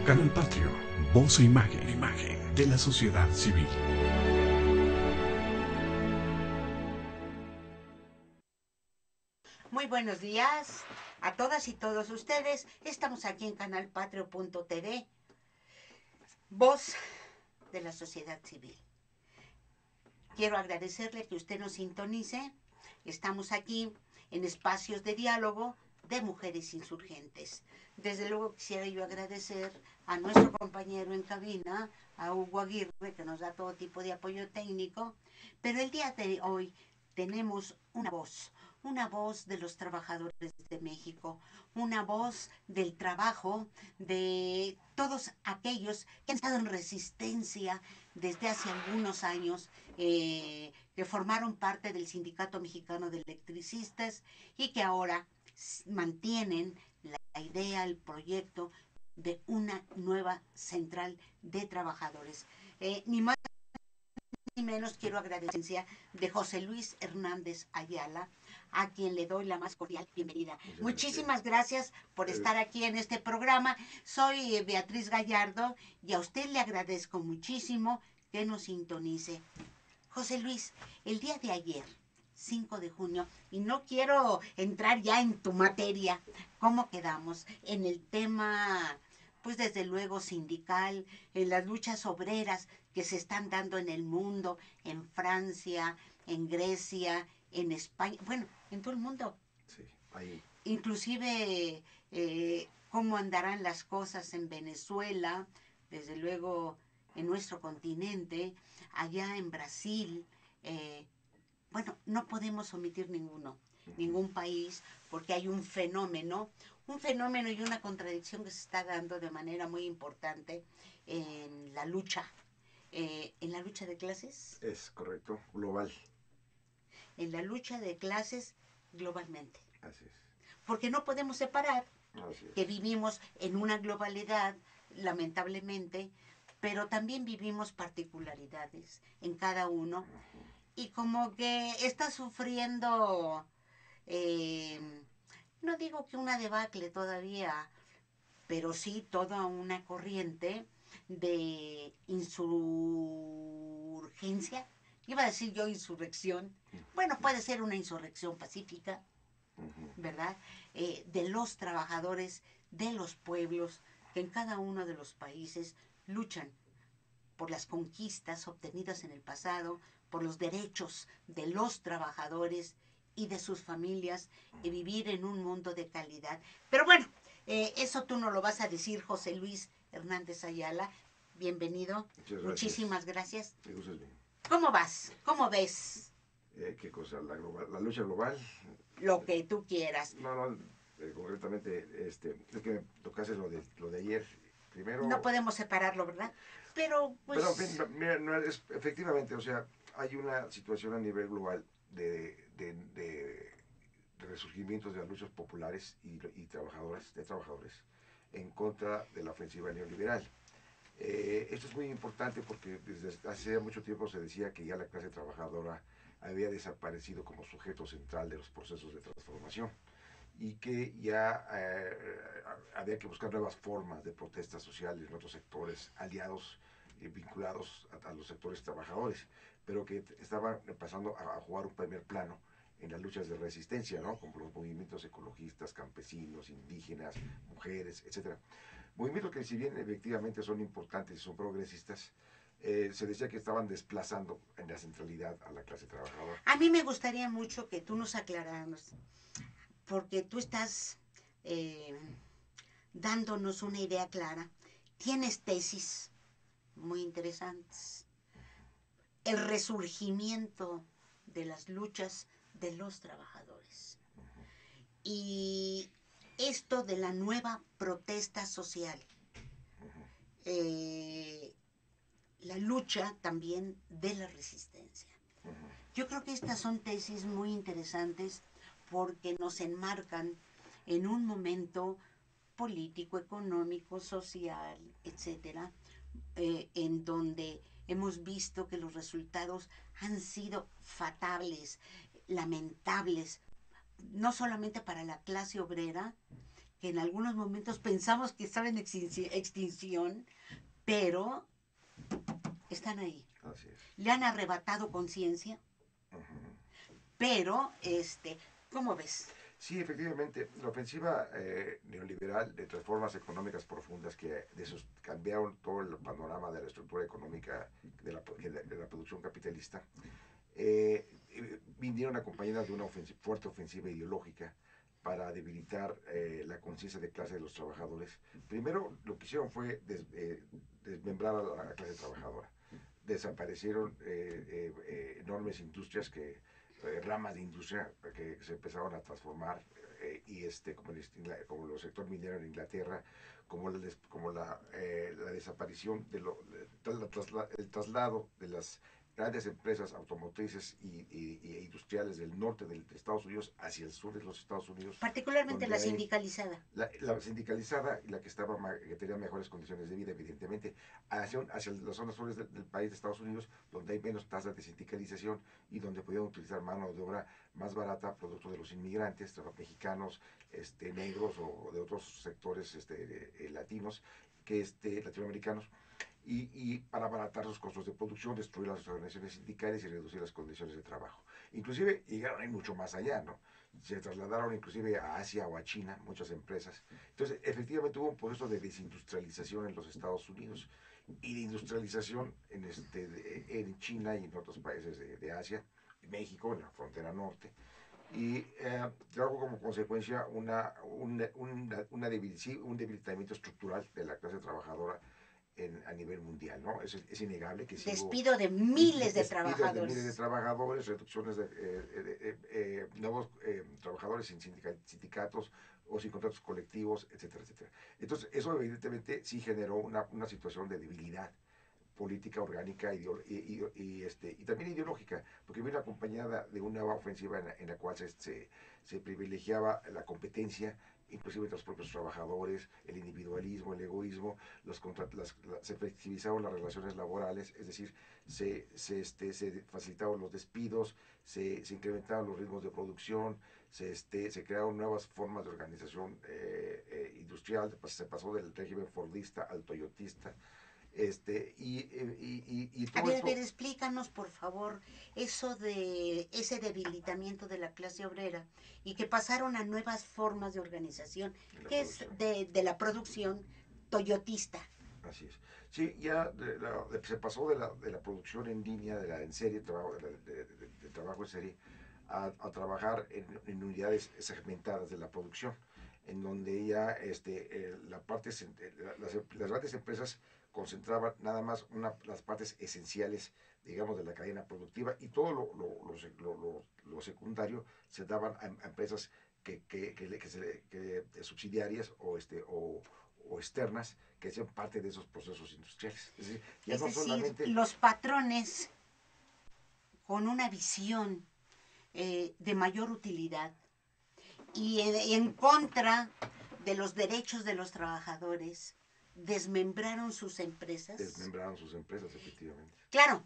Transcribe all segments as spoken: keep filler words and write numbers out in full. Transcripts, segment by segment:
Canal Patrio, voz e imagen, imagen de la sociedad civil. Muy buenos días a todas y todos ustedes. Estamos aquí en canal patrio punto t v, voz de la sociedad civil. Quiero agradecerle que usted nos sintonice. Estamos aquí en espacios de diálogo de mujeres insurgentes. Desde luego quisiera yo agradecer a nuestro compañero en cabina, a Hugo Aguirre, que nos da todo tipo de apoyo técnico, pero el día de hoy tenemos una voz, una voz de los trabajadores de México, una voz del trabajo de todos aquellos que han estado en resistencia desde hace algunos años, eh, que formaron parte del Sindicato Mexicano de Electricistas y que ahora mantienen la idea, el proyecto de una nueva central de trabajadores. Eh, ni más ni menos quiero agradecer de José Luis Hernández Ayala, a quien le doy la más cordial bienvenida. Muchas Muchísimas gracias. gracias por estar aquí en este programa. Soy Beatriz Gallardo y a usted le agradezco muchísimo que nos sintonice. José Luis, el día de ayer, cinco de junio, y no quiero entrar ya en tu materia, ¿cómo quedamos? En el tema, pues desde luego sindical, en las luchas obreras que se están dando en el mundo, en Francia, en Grecia, en España, bueno, en todo el mundo. Sí, ahí. Inclusive, eh, cómo andarán las cosas en Venezuela, desde luego en nuestro continente, allá en Brasil. Eh, bueno, no podemos omitir ninguno, ningún país, porque hay un fenómeno, un fenómeno y una contradicción que se está dando de manera muy importante en la lucha, eh, en la lucha de clases. Es correcto, global. En la lucha de clases globalmente. Así es. Porque no podemos separar Así es. que vivimos en una globalidad, lamentablemente, pero también vivimos particularidades en cada uno. Uh-huh. Y como que está sufriendo, eh, no digo que una debacle todavía, pero sí toda una corriente de insurgencia. Iba a decir yo insurrección. Bueno, puede ser una insurrección pacífica, ¿verdad? Eh, de los trabajadores, de los pueblos, que en cada uno de los países luchan por las conquistas obtenidas en el pasado, por los derechos de los trabajadores y de sus familias, y vivir en un mundo de calidad. Pero bueno, eh, eso tú no lo vas a decir, José Luis Hernández Ayala. Bienvenido. Muchas gracias. Muchísimas gracias. Me gustas bien. ¿Cómo vas? ¿Cómo ves? Eh, ¿Qué cosa? ¿La, global, ¿La lucha global? Lo que tú quieras. No, no, eh, concretamente, este, es que tocaste lo de, lo de ayer. Primero... No podemos separarlo, ¿verdad? Pero, pues... Pero, mira, no es, efectivamente, o sea, hay una situación a nivel global de, de, de, de resurgimientos de las luchas populares y, y trabajadoras, de trabajadores en contra de la ofensiva neoliberal. Eh, esto es muy importante porque desde hace mucho tiempo se decía que ya la clase trabajadora había desaparecido como sujeto central de los procesos de transformación y que ya eh, había que buscar nuevas formas de protestas sociales en otros sectores aliados eh, vinculados a, a los sectores trabajadores, pero que estaban empezando a, a jugar un primer plano en las luchas de resistencia, ¿no? Como los movimientos ecologistas, campesinos, indígenas, mujeres, etcétera. Movimientos que si bien efectivamente son importantes y son progresistas, eh, se decía que estaban desplazando en la centralidad a la clase trabajadora. A mí me gustaría mucho que tú nos aclararas, porque tú estás eh, dándonos una idea clara. Tienes tesis muy interesantes. El resurgimiento de las luchas de los trabajadores. Y esto de la nueva protesta social. Eh, la lucha también de la resistencia. Yo creo que estas son tesis muy interesantes porque nos enmarcan en un momento político, económico, social, etcétera, eh, en donde hemos visto que los resultados han sido fatales, lamentables, no solamente para la clase obrera, que en algunos momentos pensamos que estaba en extinci- extinción, pero están ahí. Así es. Le han arrebatado conciencia, Ujú. pero, este, ¿cómo ves? Sí, efectivamente, la ofensiva eh, neoliberal de reformas económicas profundas que de esos cambiaron todo el panorama de la estructura económica de la, de la, de la producción capitalista, eh, eh, vinieron acompañadas de una ofensiva, fuerte ofensiva ideológica para debilitar eh, la conciencia de clase de los trabajadores. Primero, lo que hicieron fue des, eh, desmembrar a la clase trabajadora. Desaparecieron eh, eh, eh, enormes industrias que eh, ramas de industria que se empezaron a transformar eh, y este como el, como el sector minero en Inglaterra, como la, como la, eh, la desaparición de lo, la, trasla, el traslado de las grandes empresas automotrices y, y, y industriales del norte de Estados Unidos hacia el sur de los Estados Unidos, Particularmente donde la hay sindicalizada. la, la sindicalizada y la que estaba que tenía mejores condiciones de vida, evidentemente, hacia, hacia las zonas sur del, del país de Estados Unidos, donde hay menos tasas de sindicalización y donde pudieron utilizar mano de obra más barata, producto de los inmigrantes, mexicanos, este, negros o de otros sectores este, eh, latinos, que este, latinoamericanos. Y, y, para abaratar los costos de producción, destruir las organizaciones sindicales y reducir las condiciones de trabajo. Inclusive llegaron a ir mucho más allá, ¿no? Se trasladaron inclusive a Asia o a China, muchas empresas. Entonces, efectivamente hubo un proceso de desindustrialización en los Estados Unidos y de industrialización en, este, de, en China y en otros países de, de Asia, México, en la frontera norte. Y eh, trajo como consecuencia una, una, una, una debil, sí, un debilitamiento estructural de la clase trabajadora en, a nivel mundial, ¿no? Es, es innegable que sí hubo Despido de miles de despidos de miles de trabajadores. trabajadores, reducciones de, eh, de, eh, nuevos eh, trabajadores sin sindicatos o sin contratos colectivos, etcétera, etcétera. Entonces, eso evidentemente sí generó una, una situación de debilidad política orgánica y, y, y, este, y también ideológica, porque vino acompañada de una nueva ofensiva en la, en la cual se, se, se privilegiaba la competencia, inclusive entre los propios trabajadores, el individualismo, el egoísmo, los contra, las, la, se flexibilizaron las relaciones laborales, es decir, se, se, este, se facilitaron los despidos, se, se incrementaron los ritmos de producción, se, este, se crearon nuevas formas de organización eh, eh, industrial, se pasó del régimen fordista al toyotista, este, y, y, y, y todo A ver, esto... a ver, explícanos, por favor, eso de ese debilitamiento de la clase obrera y que pasaron a nuevas formas de organización, que es de, de la producción toyotista. Así es. Sí, ya de la, de, se pasó de la, de la producción en línea, de la en serie, trabajo, de, de, de, de trabajo en serie, a, a trabajar en, en, unidades segmentadas de la producción, en donde ya este, eh, la parte, las, las grandes empresas concentraban nada más una, las partes esenciales, digamos, de la cadena productiva y todo lo, lo, lo, lo, lo secundario se daban a, a empresas que, que, que, que, se, que subsidiarias o, este, o, o externas que hacían parte de esos procesos industriales. Es decir, ya es no decir, solamente... los patrones con una visión eh, de mayor utilidad y en, en contra de los derechos de los trabajadores, desmembraron sus empresas. Desmembraron sus empresas, efectivamente. Claro,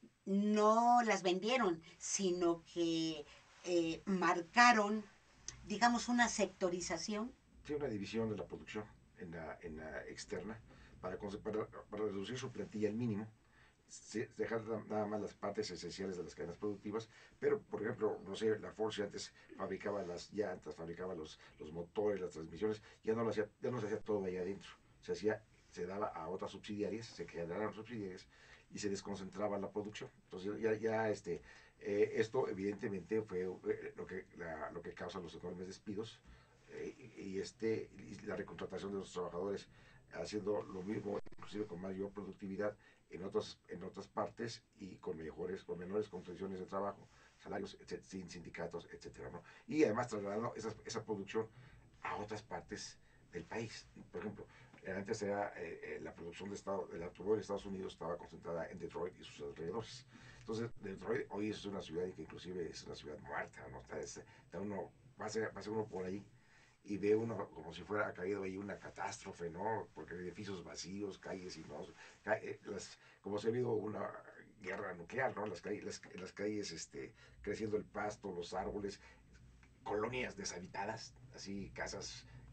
no las vendieron, sino que eh, marcaron, digamos, una sectorización. Sí, una división de la producción en la, en la externa para, para, para reducir su plantilla al mínimo, dejar nada más las partes esenciales de las cadenas productivas, pero por ejemplo, no sé, la Ford antes fabricaba las llantas, fabricaba los, los motores, las transmisiones, ya no lo hacía, ya no se hacía todo allá adentro, se hacía, se daba a otras subsidiarias, se generaron subsidiarias y se desconcentraba la producción. Entonces ya, ya este, eh, esto evidentemente fue eh, lo, que, la, lo que causa los enormes despidos eh, y, y, este, y la recontratación de los trabajadores haciendo lo mismo, inclusive con mayor productividad en otras, en otras partes y con mejores, con menores condiciones de trabajo, salarios, etcétera, sin sindicatos, etcétera, ¿no? Y además trasladando esa, esa producción a otras partes del país. Por ejemplo, antes era eh, eh, la producción de Estado, del automóvil de Estados Unidos estaba concentrada en Detroit y sus alrededores. Entonces, Detroit hoy es una ciudad que inclusive es una ciudad muerta, ¿no? Está, está uno, pasa, pasa uno por ahí y ve uno como si fuera ha caído ahí una catástrofe, ¿no? Porque hay edificios vacíos, calles y no, calle, las, como si ha habido una guerra nuclear, ¿no? Las calles, las, las calles este, creciendo el pasto, los árboles, colonias deshabitadas, así casas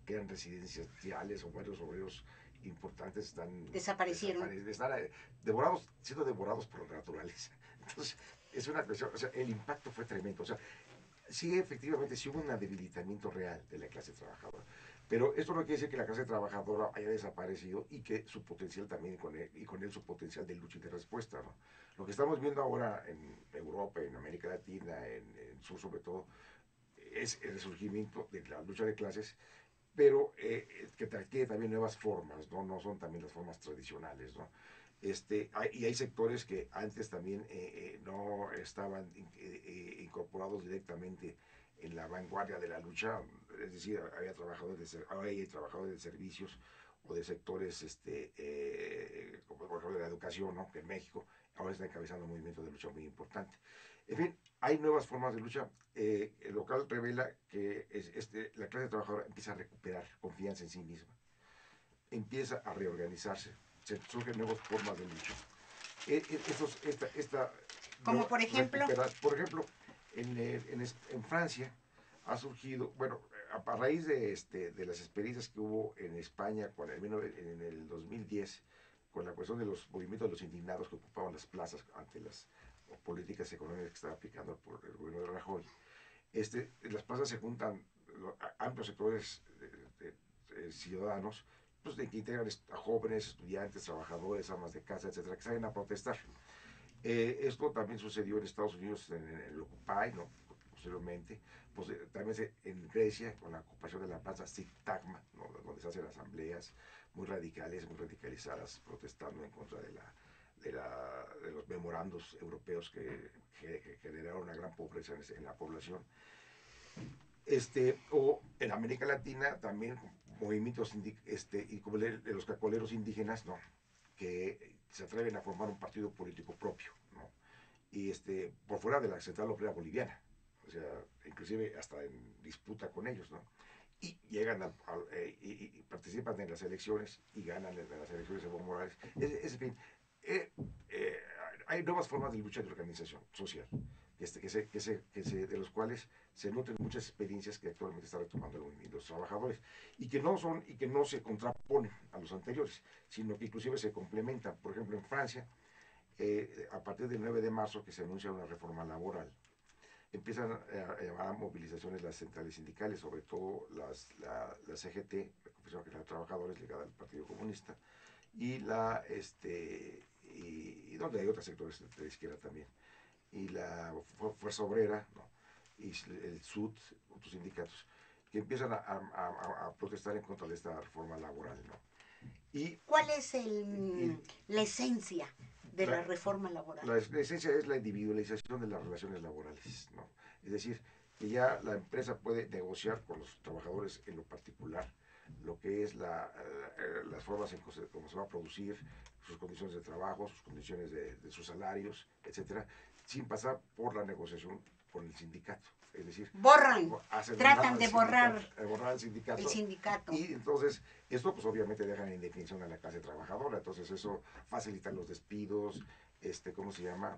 que eran residenciales o varios obreros importantes están Desaparecieron. desapare- están eh, devorados, siendo devorados por la naturaleza. Entonces, es una cuestión, o sea, el impacto fue tremendo. O sea, sí, efectivamente, sí hubo un debilitamiento real de la clase trabajadora. Pero esto no quiere decir que la clase trabajadora haya desaparecido y que su potencial también, con él, y con él su potencial de lucha y de respuesta, ¿no? Lo que estamos viendo ahora en Europa, en América Latina, en el sur sobre todo, es el resurgimiento de la lucha de clases, pero eh, que tiene también nuevas formas, ¿no? No son también las formas tradicionales, ¿no? Este, hay, y hay sectores que antes también eh, eh, no estaban eh, eh, incorporados directamente en la vanguardia de la lucha, es decir, había trabajadores de, ahora hay trabajadores de servicios o de sectores, este, eh, como por ejemplo de la educación, ¿no? Que en México ahora está encabezando un movimiento de lucha muy importante. En fin, hay nuevas formas de lucha. Eh, el local revela que es, este, la clase trabajadora empieza a recuperar confianza en sí misma, empieza a reorganizarse, se surgen nuevas formas de lucha. Eh, eh, estos, esta, esta, Como no, por ejemplo, por ejemplo, en, eh, en, en, Francia ha surgido, bueno, a, a raíz de, este, de las experiencias que hubo en España con el, en el dos mil diez, con la cuestión de los movimientos de los indignados que ocupaban las plazas ante las políticas económicas que estaba aplicando por el gobierno de Rajoy. Este, las plazas se juntan amplios sectores de, de, de ciudadanos, pues, de que integran a jóvenes, estudiantes, trabajadores, amas de casa, etcétera, que salen a protestar. Eh, esto también sucedió en Estados Unidos, en, en el Occupy, ¿no? Posteriormente, pues, eh, también se, en Grecia, con la ocupación de la plaza Sintagma, ¿no? Donde se hacen asambleas muy radicales, muy radicalizadas, protestando en contra de, la, de, la, de los memorandos europeos que, que, que generaron una gran pobreza en, en la población. Este, o en América Latina también movimientos este, y como de los cacoleros indígenas, ¿no? Que se atreven a formar un partido político propio, ¿no? Y este, por fuera de la Central Obrera Boliviana, o sea, inclusive hasta en disputa con ellos, ¿no? Y llegan al, al, eh, y, y, participan en las elecciones y ganan en las elecciones de Evo Morales. Es, es, en fin, eh, eh, hay nuevas formas de lucha de organización social, este, que se, que se, que se, de los cuales se nutren muchas experiencias que actualmente está retomando el movimiento de los trabajadores y que no son y que no se contraponen a los anteriores, sino que inclusive se complementan. Por ejemplo, en Francia, eh, a partir del nueve de marzo, que se anuncia una reforma laboral, empiezan a llamar a movilizaciones las centrales sindicales, sobre todo las, la, la C G T, la Confederación General de Trabajadores, ligada al Partido Comunista, y la, este, y, y donde hay otros sectores de la izquierda también, y la Fuerza Obrera, ¿no? Y el S U T, otros sindicatos, que empiezan a, a, a, protestar en contra de esta reforma laboral, ¿no? Y, ¿cuál es el, y, la esencia de la, la reforma laboral? La, la esencia es la individualización de las relaciones laborales, ¿no? Es decir, que ya la empresa puede negociar con los trabajadores en lo particular lo que es la, la, las formas en cómo se va a producir, sus condiciones de trabajo, sus condiciones de, de sus salarios, etcétera, sin pasar por la negociación con el sindicato. Es decir, borran, tratan de borrar, borrar el sindicato, el sindicato. Y entonces, esto pues obviamente deja en indefensión a la clase trabajadora. Entonces eso facilita los despidos, este, ¿cómo se llama?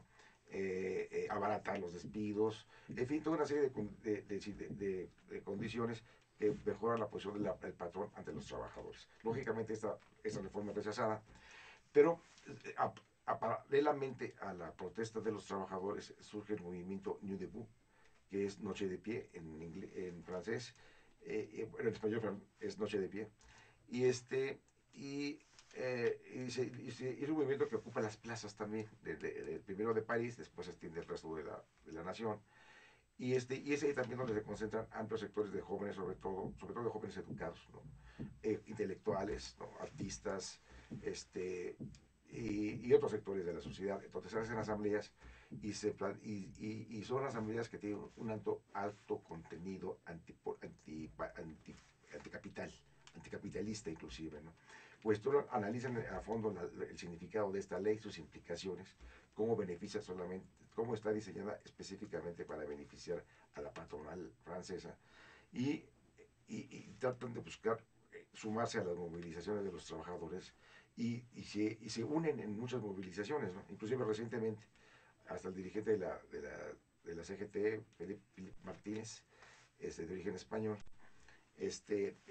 Eh, eh, abaratar los despidos, en fin, toda una serie de, de, de, de, de condiciones que mejoran la posición del patrón ante los trabajadores. Lógicamente esta, esta reforma es rechazada, pero a, a, paralelamente a la protesta de los trabajadores surge el movimiento Nuit Debout, que es Noche de Pie en, inglés, en francés, eh, en español es Noche de Pie, y este, y, eh, y, se, y, se, y es un movimiento que ocupa las plazas también, de, de, de, primero de París, después se extiende el resto de la, de la nación, y, este, y es ahí también donde se concentran amplios sectores de jóvenes, sobre todo, sobre todo de jóvenes educados, ¿no? eh, intelectuales, ¿no? Artistas, este, y, y, otros sectores de la sociedad. Entonces se hacen asambleas y, se, y, y, y son asambleas que tienen un alto, alto contenido anti, anti, anti, anticapital, anticapitalista inclusive, ¿no? Pues tú analizan a fondo la, el significado de esta ley, sus implicaciones, cómo beneficia solamente, cómo está diseñada específicamente para beneficiar a la patronal francesa, y, y, y tratan de buscar eh, sumarse a las movilizaciones de los trabajadores, y, y, se, y se unen en muchas movilizaciones, ¿no? Inclusive recientemente, hasta el dirigente de la, de la, de la C G T, Felipe Martínez, este, de origen español, este, eh,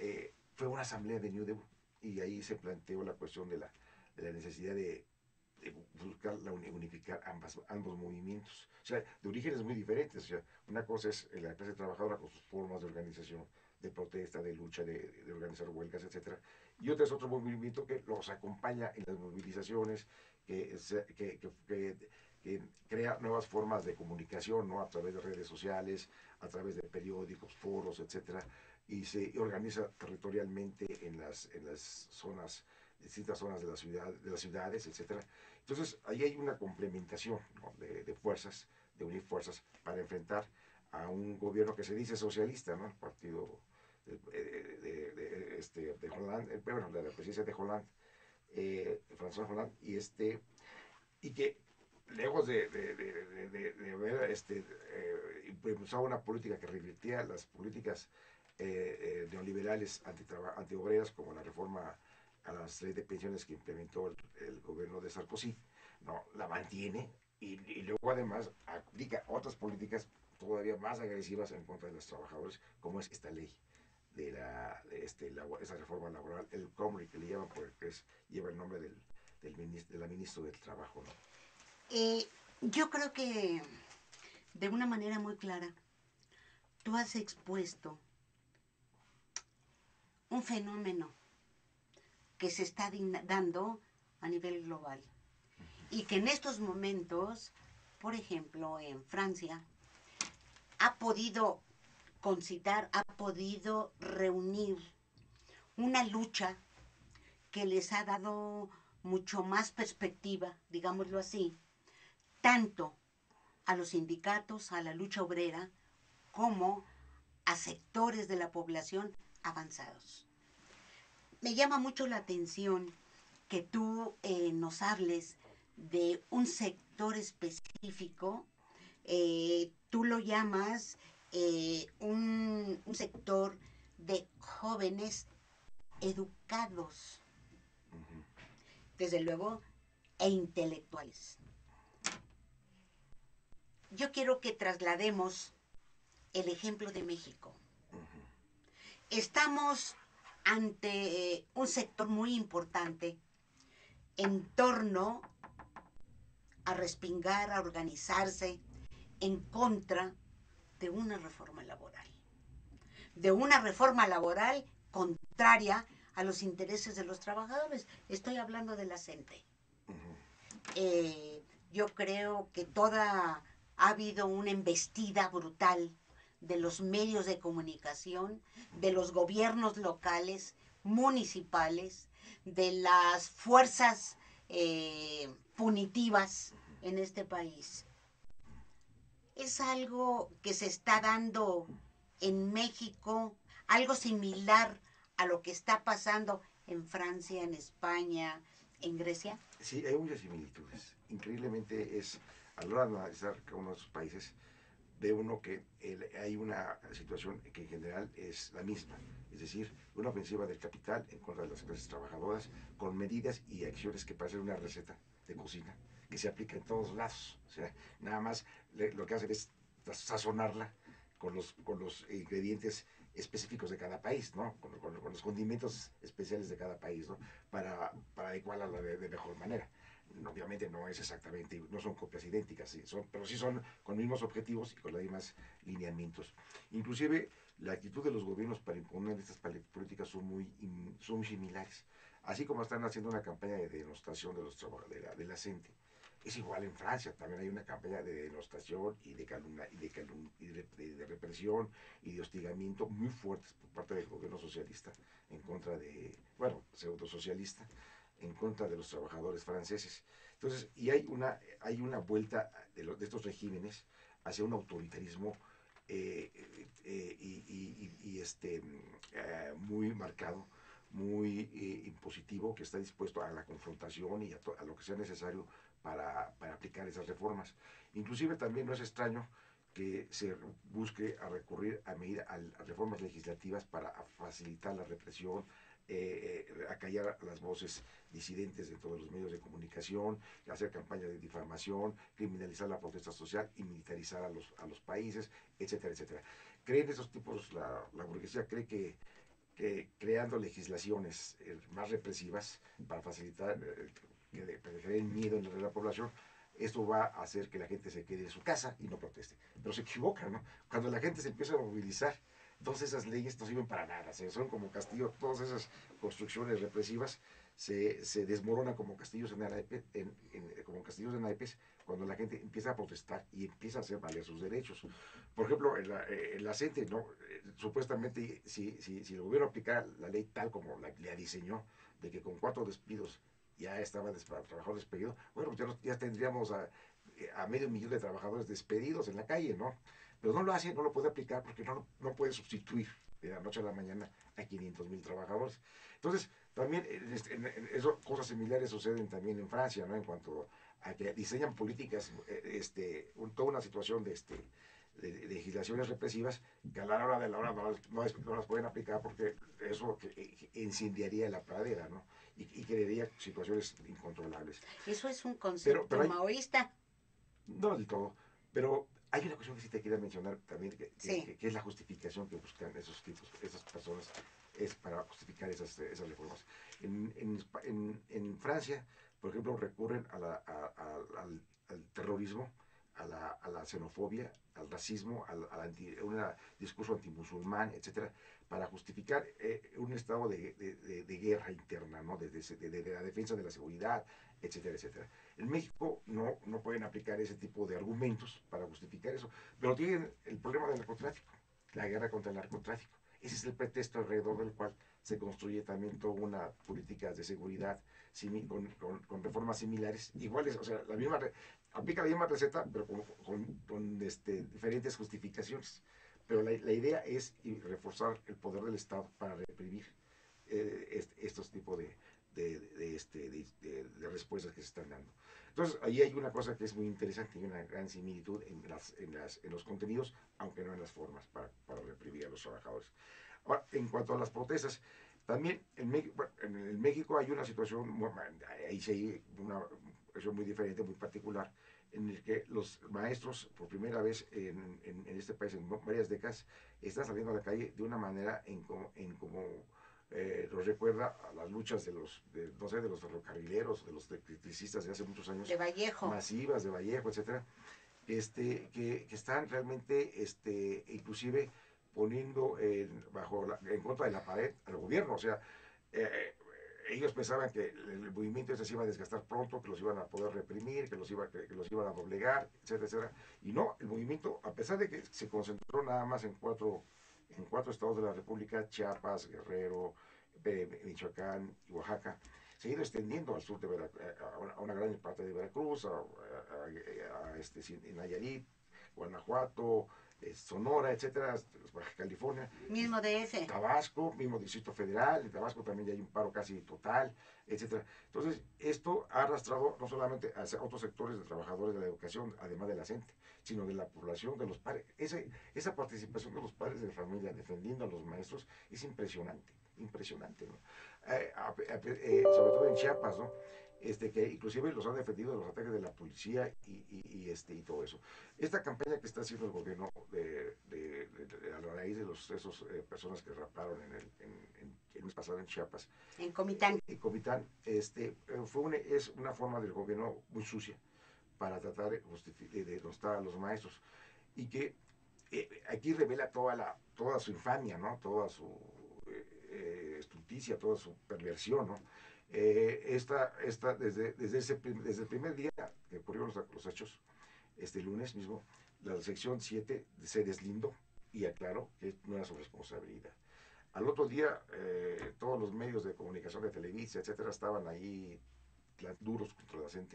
fue una asamblea de New Deal y ahí se planteó la cuestión de la, de la necesidad de, de buscar la unificar ambas, ambos movimientos, o sea, de orígenes muy diferentes. O sea, una cosa es la clase trabajadora con sus formas de organización, de protesta, de lucha, de, de organizar huelgas, etcétera, y otro es otro movimiento que los acompaña en las movilizaciones, que, que, que, que, que crea nuevas formas de comunicación, ¿no? A través de redes sociales, a través de periódicos, foros, etcétera, y se organiza territorialmente en las, en las zonas, distintas zonas de, la ciudad, de las ciudades, etcétera. Entonces, ahí hay una complementación, ¿no? de, de fuerzas, de unir fuerzas para enfrentar a un gobierno que se dice socialista, ¿no? El partido de, de, de, de, este, de Hollande, bueno, de la presidencia de Hollande, eh, François Hollande, y, este, y que lejos de, de, de, de, de ver, este, eh, impulsaba una política que revirtiera las políticas eh, eh, neoliberales antiobreras, como la reforma a las leyes de pensiones que implementó el, el gobierno de Sarkozy, no, la mantiene y, y luego además aplica otras políticas todavía más agresivas en contra de los trabajadores, como es esta ley de la, de este, la, esa reforma laboral, el COMRI que le llaman, porque es, lleva el nombre del, del ministro, de la ministra del Trabajo, ¿no? Eh, yo creo que de una manera muy clara, tú has expuesto un fenómeno que se está dando a nivel global y que en estos momentos, por ejemplo, en Francia, ha podido concitar, ha podido reunir una lucha que les ha dado mucho más perspectiva, digámoslo así, tanto a los sindicatos, a la lucha obrera, como a sectores de la población avanzados. Me llama mucho la atención que tú eh, nos hables de un sector específico, eh, tú lo llamas eh, un, un sector de jóvenes educados, Uh-huh. desde luego, e intelectuales. Yo quiero que traslademos el ejemplo de México. Uh-huh. Estamos ante un sector muy importante en torno a respingar, a organizarse en contra de una reforma laboral. De una reforma laboral contraria a los intereses de los trabajadores. Estoy hablando de la CENTE. Uh-huh. Eh, yo creo que toda ha habido una embestida brutal de los medios de comunicación, de los gobiernos locales, municipales, de las fuerzas eh, punitivas en este país. Es algo que se está dando en México, algo similar a lo que está pasando en Francia, en España, en Grecia. Sí, hay muchas similitudes. Increíblemente es, a la hora de analizar cada uno de esos países, ve uno que el, hay una situación que en general es la misma, es decir, una ofensiva del capital en contra de las clases trabajadoras, con medidas y acciones que parecen una receta de cocina, que se aplica en todos lados. O sea, nada más le, lo que hacen es sazonarla con los, con los ingredientes específicos de cada país, ¿no? Con, con, con los condimentos especiales de cada país, ¿no? Para, para adecuarla de, de mejor manera. Obviamente no es exactamente, no son copias idénticas, sí, son, pero sí son con los mismos objetivos y con los mismos lineamientos. Inclusive la actitud de los gobiernos para imponer estas políticas son muy, son muy similares. Así como están haciendo una campaña de denostación de los trabajadores de la, de la gente, es igual en Francia, también hay una campaña de denostación y de, calumna, y de, calum, y de, de, de represión y de hostigamiento muy fuertes por parte del gobierno socialista en contra de, bueno, pseudo socialista, en contra de los trabajadores franceses. Entonces, y hay una, hay una vuelta de, los, de estos regímenes hacia un autoritarismo eh, eh, y, y, y, y este, eh, muy marcado, muy eh, impositivo, que está dispuesto a la confrontación y a, to, a lo que sea necesario para, para aplicar esas reformas. Inclusive también no es extraño que se busque a recurrir a, medida, a, a reformas legislativas para facilitar la represión, eh, eh, acallar las voces disidentes de todos los medios de comunicación, hacer campañas de difamación, criminalizar la protesta social y militarizar a los, a los países, etcétera, etcétera. ¿Creen esos tipos, la, la burguesía cree que que creando legislaciones eh, más represivas para facilitar eh, que, de, que creen miedo en la población. Esto va a hacer que la gente se quede en su casa y no proteste. Pero se equivocan, ¿no? Cuando la gente se empieza a movilizar, entonces esas leyes no sirven para nada. Se son como castillos, todas esas construcciones represivas se, se desmoronan como castillos en naipes, en, en, como castillos de naipes cuando la gente empieza a protestar y empieza a hacer valer sus derechos. Por ejemplo, en la, en la CENTE, ¿no? Eh, supuestamente, si, si, si el gobierno aplicara la ley tal como la, la diseñó, de que con cuatro despidos ya estaban trabajadores despedidos, bueno, ya, ya tendríamos a, a, medio millón de trabajadores despedidos en la calle, ¿no? Pero no lo hace, no lo puede aplicar porque no, no puede sustituir de la noche a la mañana a quinientos mil trabajadores. Entonces, también en, en, eso, cosas similares suceden también en Francia, ¿no? En cuanto a que diseñan políticas, este, un, toda una situación de, este, de, de legislaciones represivas que a la hora de la hora no, no, no las pueden aplicar porque eso que, que incendiaría la pradera, ¿no? Y, y crearía situaciones incontrolables. Eso es un concepto pero, pero hay, maoísta. No del todo, pero hay una cuestión que sí te quería mencionar también, que, sí. que, que es la justificación que buscan esos tipos, esas personas, es para justificar esas, esas reformas. En, en, en, en Francia, por ejemplo, recurren a la, a, a, al, al terrorismo, a la, a la xenofobia, al racismo, al, al anti, a un discurso antimusulmán, etcétera, para justificar eh, un estado de, de, de, de guerra interna, ¿no? de, de, de, de la defensa de la seguridad, etcétera, etcétera. En México no, no pueden aplicar ese tipo de argumentos para justificar eso, pero tienen el problema del narcotráfico, la guerra contra el narcotráfico. Ese es el pretexto alrededor del cual se construye también toda una política de seguridad con, con, con reformas similares, iguales, o sea, la misma, aplica la misma receta, pero con, con, con este, diferentes justificaciones. Pero la, la idea es reforzar el poder del Estado para reprimir eh, este, estos tipos de, de, de, este, de, de, de respuestas que se están dando. Entonces, ahí hay una cosa que es muy interesante y una gran similitud en, las, en, las, en los contenidos, aunque no en las formas para, para reprimir a los trabajadores. Ahora, en cuanto a las protestas, también en México, bueno, en el México hay una situación, ahí sí hay una situación muy diferente, muy particular, en el que los maestros, por primera vez en, en, en este país, en varias décadas, están saliendo a la calle de una manera en como, en como eh, nos recuerda a las luchas de los, de, no sé, de los ferrocarrileros, de los electricistas de hace muchos años. De Vallejo. Masivas, de Vallejo, etcétera, este, que, que están realmente, este, inclusive, poniendo en, bajo la, en contra de la pared al gobierno. O sea, eh, ellos pensaban que el movimiento ese se iba a desgastar pronto, que los iban a poder reprimir, que los, iba, que, que los iban a doblegar, etcétera, etcétera. Y no, el movimiento, a pesar de que se concentró nada más en cuatro, en cuatro estados de la República, Chiapas, Guerrero, eh, Michoacán y Oaxaca, se ha ido extendiendo al sur de Veracruz, a, una, a una gran parte de Veracruz, a, a, a, a este, en Nayarit, Guanajuato, Sonora, etcétera, Baja California. Mismo D F. Tabasco, mismo Distrito Federal, en Tabasco también ya hay un paro casi total, etcétera. Entonces, esto ha arrastrado no solamente a otros sectores de trabajadores de la educación, además de la gente, sino de la población, de los padres. Ese, esa participación de los padres de familia defendiendo a los maestros es impresionante, impresionante, ¿no? Eh, eh, sobre todo en Chiapas, ¿no? Este, que inclusive los han defendido de los ataques de la policía y, y, y, este, y todo eso. Esta campaña que está haciendo el gobierno de, de, de, de a la raíz de los, esos eh, personas que raparon en el, en, en, en el pasado en Chiapas. En Comitán. En Comitán, este, fue una, es una forma del gobierno muy sucia para tratar de, de denostar a los maestros. Y que eh, aquí revela toda, la, toda su infamia, ¿no? Toda su eh, estulticia, toda su perversión, ¿no? Eh, esta, esta, desde, desde, ese, desde el primer día que ocurrieron los, los hechos, este lunes mismo, la sección siete se deslindó y aclaró que no era su responsabilidad. Al otro día, eh, todos los medios de comunicación de Televisa, etcétera, estaban ahí duros contra la gente.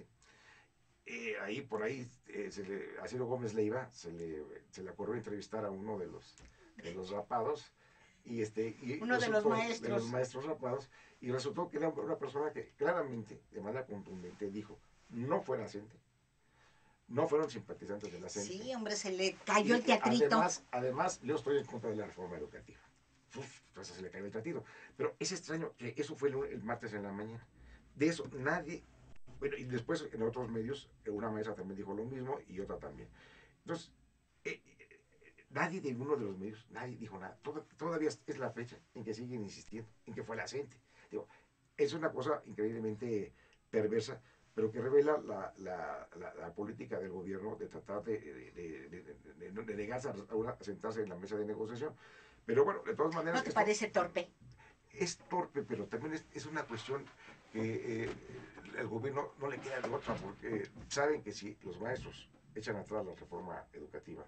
Eh, ahí, por ahí, eh, se le, a Ciro Gómez Leiva se le, se le ocurrió entrevistar a uno de los, de los rapados, y este y uno de los maestros de los maestros rapados, y resultó que era una persona que claramente, de manera contundente, dijo: no fue la CENTE, no fueron simpatizantes de la CENTE. Sí, hombre, se le cayó y el teatrito. Además, además, yo estoy en contra de la reforma educativa. Uf, entonces se le cayó el teatrito. Pero es extraño que eso fue el, el martes en la mañana. De eso nadie... Bueno, y después en otros medios, una maestra también dijo lo mismo y otra también. Entonces, eh, nadie de uno de los medios, nadie dijo nada. Toda, todavía es la fecha en que siguen insistiendo, en que fue la gente. Digo, es una cosa increíblemente perversa, pero que revela la, la, la, la política del gobierno de tratar de, de, de, de, de, de, de negarse a, una, a sentarse en la mesa de negociación. Pero bueno, de todas maneras... ¿No te esto, parece torpe? Es torpe, pero también es, es una cuestión que eh, el gobierno no le queda de otra, porque saben que si los maestros echan atrás la reforma educativa,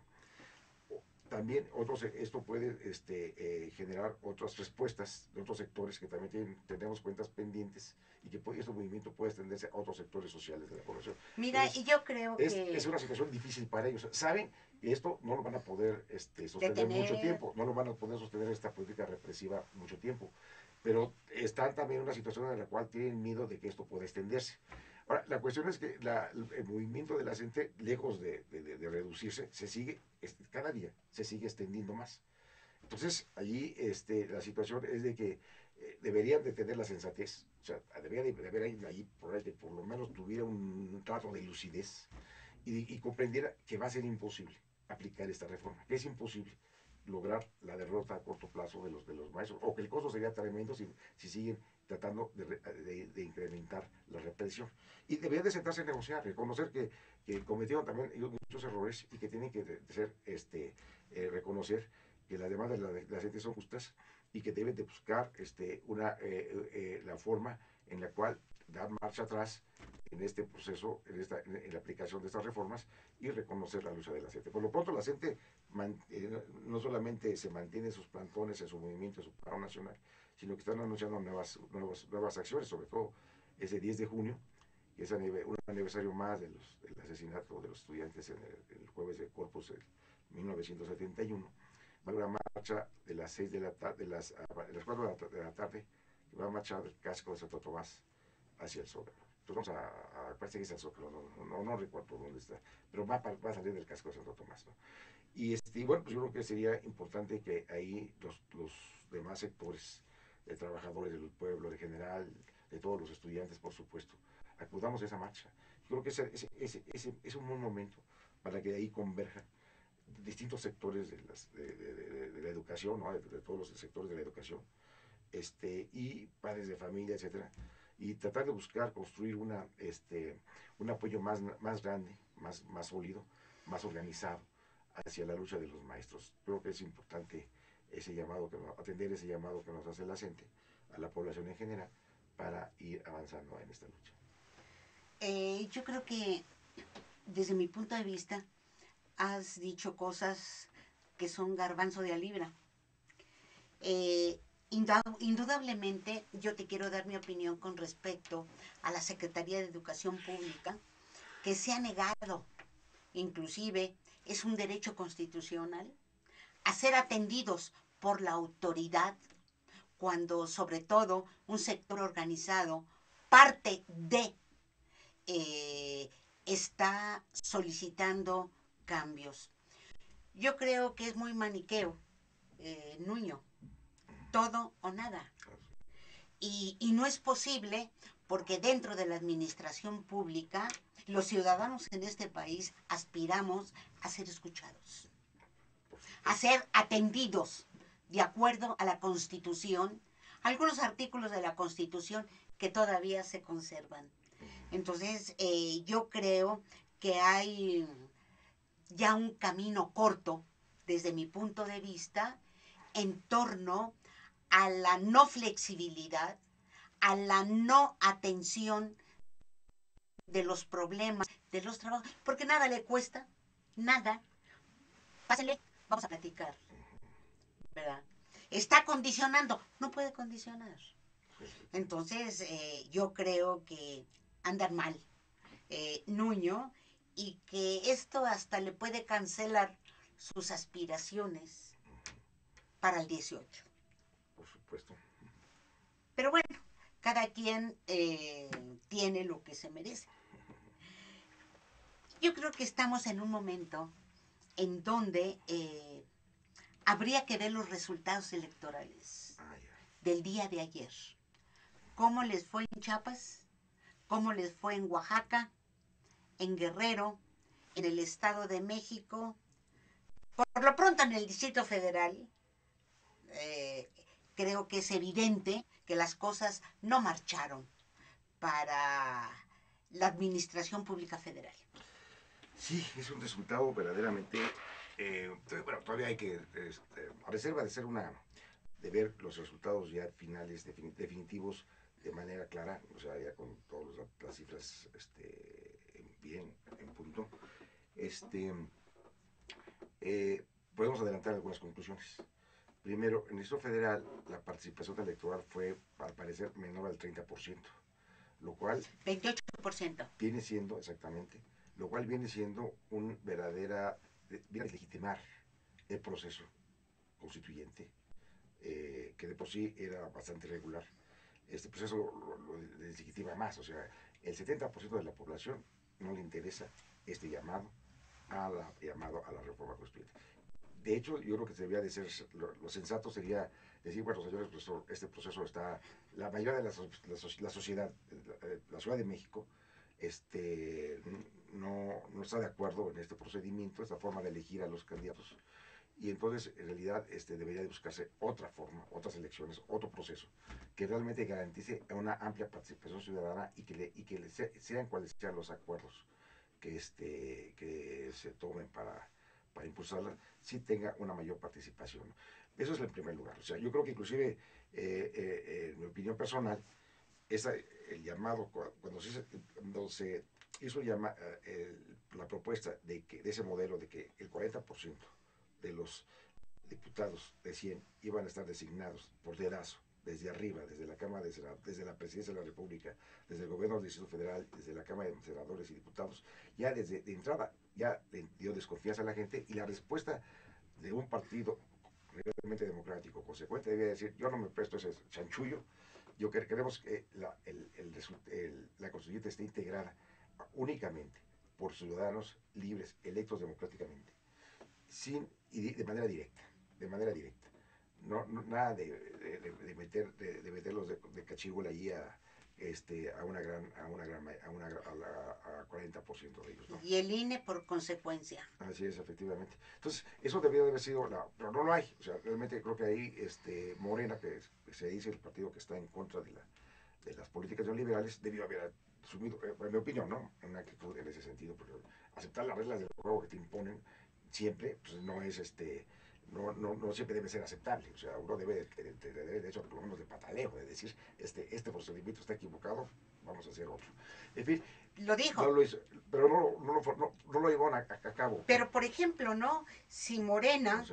también otros, esto puede este, eh, generar otras respuestas de otros sectores que también tienen, tenemos cuentas pendientes y que puede, este movimiento puede extenderse a otros sectores sociales de la población. Mira, Entonces, y yo creo es, que... es una situación difícil para ellos. Saben que esto no lo van a poder este, sostener Detener. mucho tiempo, no lo van a poder sostener esta política represiva mucho tiempo, pero están también en una situación en la cual tienen miedo de que esto pueda extenderse. Ahora, la cuestión es que la, el movimiento de la gente, lejos de, de, de reducirse, se sigue, cada día se sigue extendiendo más. Entonces, allí este, la situación es de que eh, deberían de tener la sensatez, o sea, debería de, de haber ahí, ahí por, ahí, que por lo menos tuviera un trato de lucidez y, y comprendiera que va a ser imposible aplicar esta reforma, que es imposible lograr la derrota a corto plazo de los, de los maestros, o que el costo sería tremendo si, si siguen tratando de, de, de incrementar la represión. Y deberían de sentarse a negociar, reconocer que, que cometieron también muchos errores y que tienen que de, de ser, este, eh, reconocer que las demandas de la, de la gente son justas y que deben de buscar este, una, eh, eh, la forma en la cual dar marcha atrás en este proceso, en, esta, en, en la aplicación de estas reformas y reconocer la lucha de la gente. Por lo pronto la gente man, eh, no solamente se mantiene sus plantones en su movimiento, en su paro nacional, sino que están anunciando nuevas, nuevas, nuevas acciones, sobre todo ese diez de junio, que es un aniversario más de los, del asesinato de los estudiantes en el, el jueves de Corpus en mil novecientos setenta y uno. Va a haber una marcha de las seis de la tarde, de las, de las cuatro de la, de la tarde, que va a marchar del casco de Santo Tomás hacia el Zócalo. Entonces vamos a, a parece que es el Zócalo, no, no, no, no recuerdo dónde está, pero va, va a salir del casco de Santo Tomás, ¿no? Y este, bueno, pues yo creo que sería importante que ahí los, los demás sectores de trabajadores del pueblo, de general, de todos los estudiantes, por supuesto, acudamos a esa marcha. Yo creo que ese, ese, ese, ese es un buen momento para que de ahí converjan distintos sectores de, las, de, de, de, de la educación, ¿no? de, de todos los sectores de la educación, este, y padres de familia, etcétera, y tratar de buscar construir una, este, un apoyo más, más grande, más, más sólido, más organizado hacia la lucha de los maestros. Creo que es importante ese llamado, que nos, atender ese llamado que nos hace la gente, a la población en general, para ir avanzando en esta lucha. Eh, yo creo que, desde mi punto de vista, has dicho cosas que son garbanzo de a libra. Eh, indudablemente, yo te quiero dar mi opinión con respecto a la Secretaría de Educación Pública, que se ha negado, inclusive es un derecho constitucional, a ser atendidos por la autoridad, cuando sobre todo un sector organizado, parte de, eh, está solicitando cambios. Yo creo que es muy maniqueo, eh, Nuño, todo o nada. Y, y no es posible porque dentro de la administración pública, los ciudadanos en este país aspiramos a ser escuchados, a ser atendidos de acuerdo a la Constitución, algunos artículos de la Constitución que todavía se conservan. Entonces, eh, yo creo que hay ya un camino corto, desde mi punto de vista, en torno a la no flexibilidad, a la no atención de los problemas, de los trabajos, porque nada le cuesta, nada. Pásenle, vamos a platicar, ¿verdad? Está condicionando, no puede condicionar. Entonces, eh, yo creo que andan mal, eh, Nuño, y que esto hasta le puede cancelar sus aspiraciones para el dieciocho. Por supuesto. Pero bueno, cada quien eh, tiene lo que se merece. Yo creo que estamos en un momento en donde eh, habría que ver los resultados electorales del día de ayer. ¿Cómo les fue en Chiapas? ¿Cómo les fue en Oaxaca? En Guerrero, en el Estado de México, Por lo pronto en el Distrito Federal, eh, creo que es evidente que las cosas no marcharon para la Administración Pública Federal. Sí, es un resultado verdaderamente, eh, bueno, todavía hay que, este, a reserva de ser una, de ver los resultados ya finales, definitivos, de manera clara, o sea, ya con todas las cifras este, bien, en punto, este, eh, podemos adelantar algunas conclusiones. Primero, en el Distrito Federal, la participación electoral fue, al parecer, menor al treinta por ciento, lo cual... veintiocho por ciento. Viene siendo, exactamente, lo cual viene siendo un verdadera, viene a legitimar el proceso constituyente, eh, que de por sí era bastante irregular. Este proceso lo, lo, lo legitima más, o sea, el setenta por ciento de la población no le interesa este llamado a la, llamado a la reforma constituyente. De hecho, yo creo que debería de ser, lo, lo sensato sería decir, bueno, señores, este proceso está, la mayoría de la, la, la sociedad, la, la Ciudad de México, este, no, no está de acuerdo en este procedimiento, esta forma de elegir a los candidatos, y entonces en realidad este, debería de buscarse otra forma, otras elecciones, otro proceso, que realmente garantice una amplia participación ciudadana y que, le, y que le sea, sean cuales sean los acuerdos que, este, que se tomen para, para impulsarla, sí tenga una mayor participación. Eso es el primer lugar. O sea, yo creo que inclusive, eh, eh, en mi opinión personal, esa, el llamado, cuando se, cuando se hizo llama, el, la propuesta de, que, de ese modelo de que el cuarenta por ciento de los diputados de cien iban a estar designados por dedazo, desde arriba, desde la Cámara de Senadores, desde la Presidencia de la República, desde el Gobierno del Distrito Federal, desde la Cámara de Senadores y Diputados, ya desde de entrada ya le dio desconfianza a la gente, y la respuesta de un partido realmente democrático, consecuente, debía decir, yo no me presto ese chanchullo, yo que queremos que la, el, el, el, la constituyente esté integrada únicamente por ciudadanos libres, electos democráticamente, sin, y de manera directa, de manera directa. No, no, nada de, de, de, meter, de, de meterlos de, de cachígula allí a, este, a una gran, a una gran, a una a, la, a cuarenta por ciento de ellos, ¿no? Y el I N E por consecuencia. Así es, efectivamente. Entonces, eso debería de haber sido, la, pero no lo hay. O sea, realmente creo que ahí este, Morena, que, es, que se dice el partido que está en contra de, la, de las políticas neoliberales, debió haber asumido, eh, en mi opinión, ¿no? Una actitud en ese sentido, porque aceptar las reglas del juego que te imponen siempre, pues no es este... No, no, no siempre debe ser aceptable. O sea, uno debe, de, de, de, de hecho, por lo menos de pataleo, de decir, este, este procedimiento está equivocado, vamos a hacer otro. En fin. Lo dijo. No lo hizo, pero no, no, no, no, no lo llevó a, a, cabo. Pero, por ejemplo, ¿no? Si Morena no, se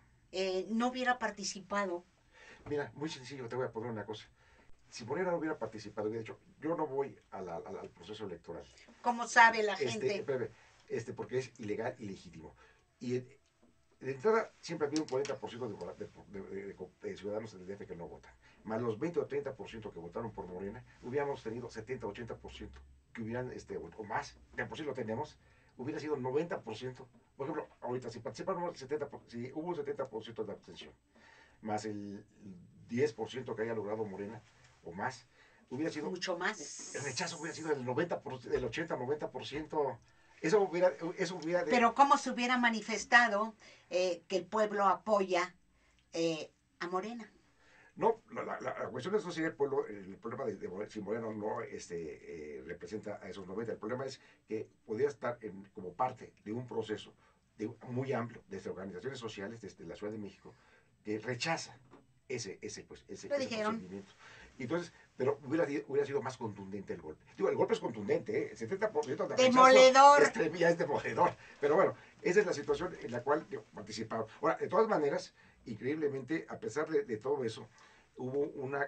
eh, no hubiera participado. Mira, muy sencillo, te voy a poner una cosa. Si Morena no hubiera participado, hubiera dicho, yo no voy a la, a la, al proceso electoral. ¿Cómo sabe la este, gente? Espérame, este, porque es ilegal y legítimo. Y de entrada, siempre ha habido un cuarenta por ciento de, de, de, de, de ciudadanos del D F que no votan. Más los veinte o treinta por ciento que votaron por Morena, hubiéramos tenido setenta o ochenta por ciento que hubieran, este, o más, de por sí lo tenemos, hubiera sido noventa por ciento. Por ejemplo, ahorita, si participaron el setenta por ciento, si hubo un setenta por ciento de abstención, más el diez por ciento que haya logrado Morena, o más, hubiera sido... Mucho más. El rechazo hubiera sido del noventa por ciento, del ochenta, noventa por ciento. Eso hubiera, eso hubiera de... Pero ¿cómo se hubiera manifestado eh, que el pueblo apoya eh, a Morena? No, la, la, la cuestión es no sería el pueblo, el problema de, de si Moreno no este, eh, representa a esos noventa. El problema es que podría estar en, como parte de un proceso de, muy amplio desde organizaciones sociales desde la Ciudad de México que rechaza ese, ese, pues, ese, Lo ese dijeron. procedimiento. Entonces, pero hubiera, hubiera sido más contundente el golpe. Digo, el golpe es contundente, ¿eh? El setenta por ciento de demoledor. Es, ya es demoledor. Pero bueno, esa es la situación en la cual digo, participaron. Ahora, de todas maneras, increíblemente, a pesar de, de todo eso, hubo una,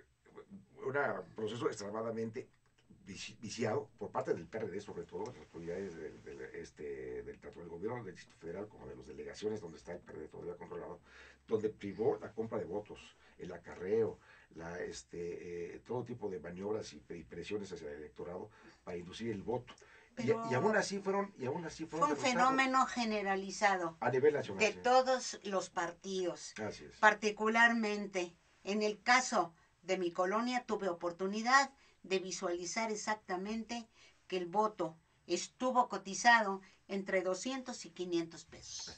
una proceso extremadamente viciado por parte del P R D, sobre todo, las autoridades del, del, este, del, tanto del gobierno del Distrito Federal como de las delegaciones donde está el P R D todavía controlado, donde privó la compra de votos, el acarreo, la, este, eh, todo tipo de maniobras y, y presiones hacia el electorado para inducir el voto. Y, y aún así fueron, y aún así fueron fue un fenómeno generalizado a nivel nacional, de sí. todos los partidos. Así es. Particularmente en el caso de mi colonia tuve oportunidad de visualizar exactamente que el voto estuvo cotizado entre doscientos y quinientos pesos. Así es,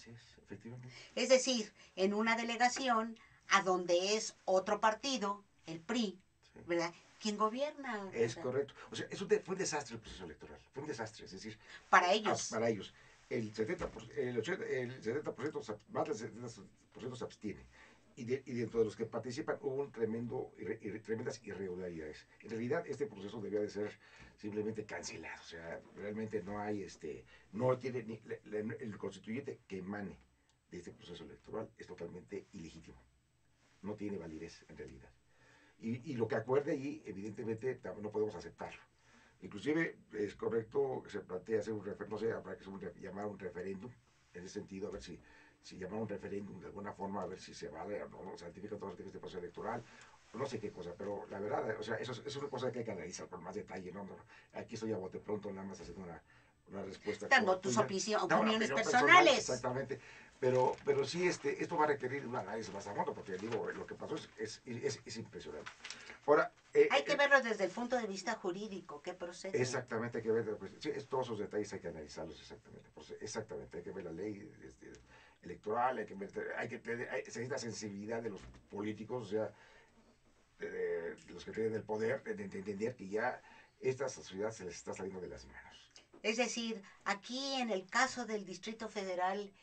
efectivamente. Es decir, en una delegación a donde es otro partido, el P R I, Sí. ¿verdad? Quien gobierna. Es ¿verdad? correcto. O sea, eso de, fue un desastre el proceso electoral. Fue un desastre. Es decir, Para eh, ellos. para ellos. El setenta por ciento, el ochenta, el setenta por ciento, más del setenta por ciento se abstiene. Y, de, y dentro de los que participan hubo un tremendo, irre, irre, tremendas irregularidades. En realidad, este proceso debía de ser simplemente cancelado. O sea, realmente no hay, este, no tiene, ni, le, le, el constituyente que emane de este proceso electoral es totalmente ilegítimo. No tiene validez en realidad. Y, y lo que acuerde allí, evidentemente, también no podemos aceptarlo. Inclusive es correcto que se plantea hacer un referéndum, no sé, habrá que un, llamar un referéndum, en ese sentido, a ver si, si llamar un referéndum de alguna forma, a ver si se vale o no, se certifican todos los este proceso electoral, no sé qué cosa, pero la verdad, o sea, eso, eso es una cosa que hay que analizar con más detalle, ¿no? no aquí estoy a bote pronto, nada más haciendo una, una respuesta. Dando tus opinión, no, opiniones no, personales. Personal, exactamente. Pero, pero sí, este, esto va a requerir un análisis más a fondo, porque digo, lo que pasó es, es, es, es impresionante. Ahora, eh, hay que eh, verlo desde el punto de vista jurídico, ¿qué procede? Exactamente, hay que ver, pues, sí, es, todos esos detalles hay que analizarlos exactamente. Pues, exactamente, hay que ver la ley este, electoral, hay que ver, hay que tener, hay, se necesita sensibilidad de los políticos, o sea, de, de, de los que tienen el poder, de, de, de entender que ya esta sociedad se les está saliendo de las manos. Es decir, aquí en el caso del Distrito Federal,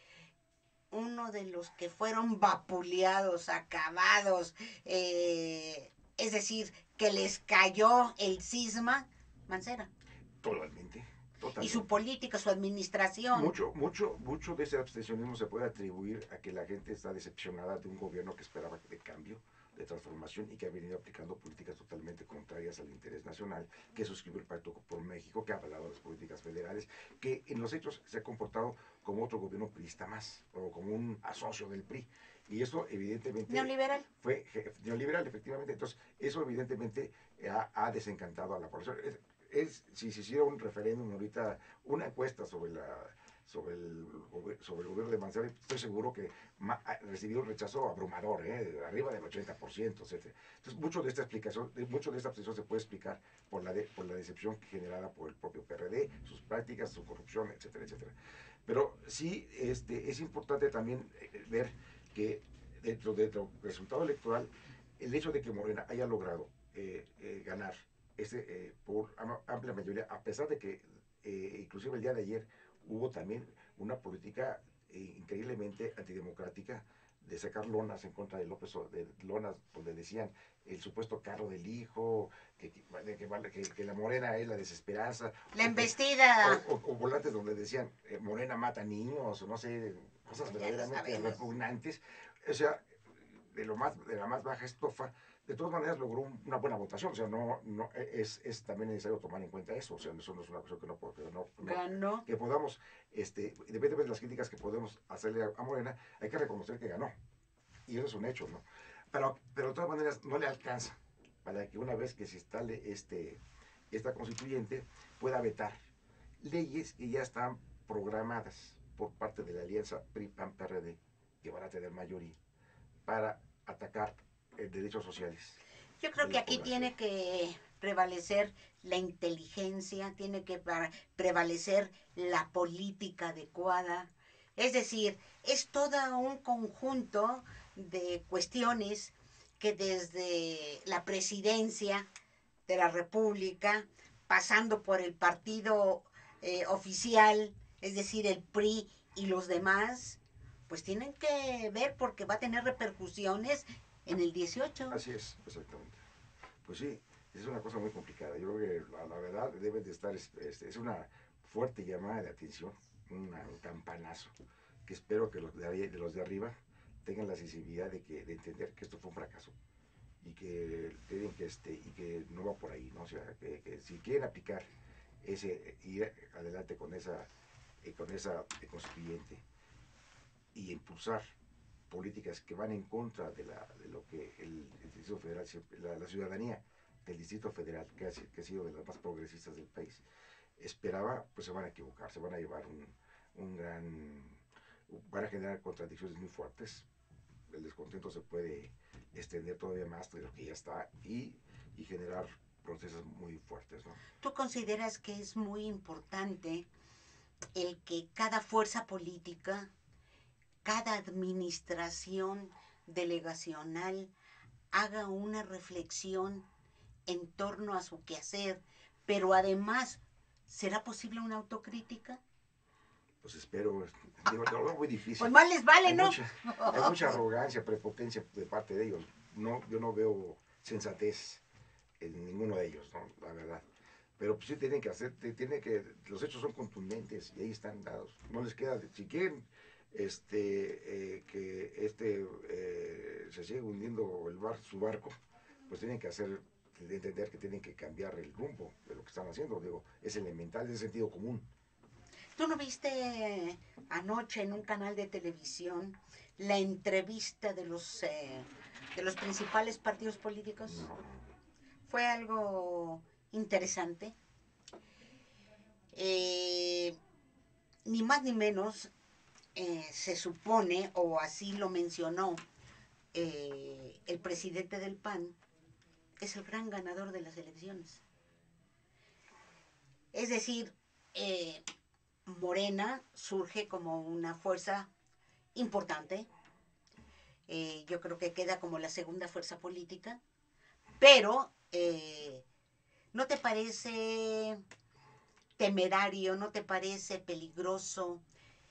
uno de los que fueron vapuleados, acabados, eh, es decir, que les cayó el cisma, Mancera. Totalmente, totalmente. Y su política, su administración. Mucho, mucho, mucho de ese abstencionismo se puede atribuir a que la gente está decepcionada de un gobierno que esperaba de cambio, de transformación y que ha venido aplicando políticas totalmente contrarias al interés nacional, que suscribió el Pacto por México, que ha avalado las políticas federales, que en los hechos se ha comportado como otro gobierno priista más, o como un asocio del P R I. Y eso evidentemente... Neoliberal. Fue neoliberal, efectivamente. Entonces, eso evidentemente ha, ha desencantado a la población. Es, es, si se hiciera un referéndum ahorita, una encuesta sobre la sobre el, sobre el gobierno de Mancera, estoy seguro que ma, recibió un rechazo abrumador, ¿eh? Arriba del ochenta por ciento, etcétera. Entonces, mucho de esta explicación, mucho de esta abstención se puede explicar por la, de, por la decepción generada por el propio P R D, sus prácticas, su corrupción, etcétera, etcétera. Pero sí este, es importante también ver que dentro del resultado electoral, el hecho de que Morena haya logrado eh, eh, ganar este, eh, por amplia mayoría, a pesar de que eh, inclusive el día de ayer hubo también una política eh, increíblemente antidemocrática de sacar lonas en contra de López, de lonas donde decían el supuesto carro del hijo, que, que, que, que la Morena es la desesperanza. La embestida. O, o, o volantes donde decían eh, Morena mata niños, o no sé, cosas verdaderamente repugnantes. O sea, de, lo más, de la más baja estofa. De todas maneras logró un, una buena votación, o sea, no, no es, es también necesario tomar en cuenta eso, o sea, eso no es una cosa que no, que no, no que podamos, este, independientemente de las críticas que podemos hacerle a, a Morena, hay que reconocer que ganó, y eso es un hecho, ¿no? Pero, pero de todas maneras no le alcanza para que una vez que se instale este, esta constituyente pueda vetar leyes que ya están programadas por parte de la alianza P R I P A N P R D, que van a tener mayoría, para atacar eh, derechos sociales. Yo creo que aquí población. Tiene que prevalecer la inteligencia, tiene que prevalecer la política adecuada. Es decir, es todo un conjunto de cuestiones que desde la presidencia de la República, pasando por el partido eh, oficial, es decir, el P R I y los demás, pues tienen que ver porque va a tener repercusiones en el dieciocho. Así es, exactamente. Pues sí, es una cosa muy complicada. Yo creo que la, la verdad debe de estar, este, es una fuerte llamada de atención, una, un campanazo, que espero que los de, de los de arriba tengan la sensibilidad de, que, de entender que esto fue un fracaso y que tienen que este y que no va por ahí, ¿no? O sea, que, que si quieren aplicar ese, ir adelante con esa, eh, con esa eh, constituyente y impulsar políticas que van en contra de, la, de lo que el, el Distrito Federal, la, la ciudadanía del Distrito Federal, que ha, que ha sido de las más progresistas del país, esperaba, pues se van a equivocar, se van a llevar un, un gran, van a generar contradicciones muy fuertes, el descontento se puede extender todavía más de lo que ya está y, y generar procesos muy fuertes, ¿no? ¿Tú consideras que es muy importante el que cada fuerza política, cada administración delegacional haga una reflexión en torno a su quehacer, pero además, ¿será posible una autocrítica? Pues espero, digo, lo veo muy difícil. Pues más les vale, hay ¿no? Mucha, hay mucha arrogancia, prepotencia de parte de ellos. No, yo no veo sensatez en ninguno de ellos, ¿no? La verdad. Pero pues sí tienen que hacer, tienen que, los hechos son contundentes y ahí están dados. No les queda, si quieren este, eh, que este eh, se siga hundiendo el bar, su barco, pues tienen que hacer, entender que tienen que cambiar el rumbo de lo que están haciendo. Digo, es elemental, es de sentido común. ¿Tú no viste anoche en un canal de televisión la entrevista de los, eh, de los principales partidos políticos? No. Fue algo interesante. Eh, ni más ni menos eh, se supone, o así lo mencionó eh, el presidente del P A N, es el gran ganador de las elecciones. Es decir, eh, Morena surge como una fuerza importante. Eh, yo creo que queda como la segunda fuerza política. Pero, eh, ¿no te parece temerario, no te parece peligroso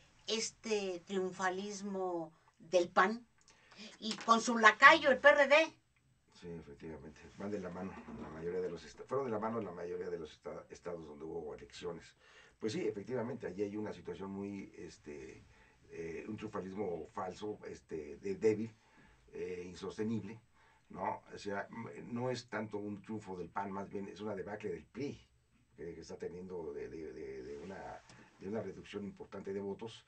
este triunfalismo del P A N? Y con su lacayo, el P R D. Sí, efectivamente, van de la mano, la mayoría de los fueron de la mano en la mayoría de los esta estados donde hubo elecciones. Pues sí, efectivamente, allí hay una situación muy, este, eh, un triunfalismo falso, este, de débil, eh, insostenible, ¿no? O sea, no es tanto un triunfo del P A N, más bien es una debacle del P R I, que, que está teniendo de, de, de, de, una, de una reducción importante de votos,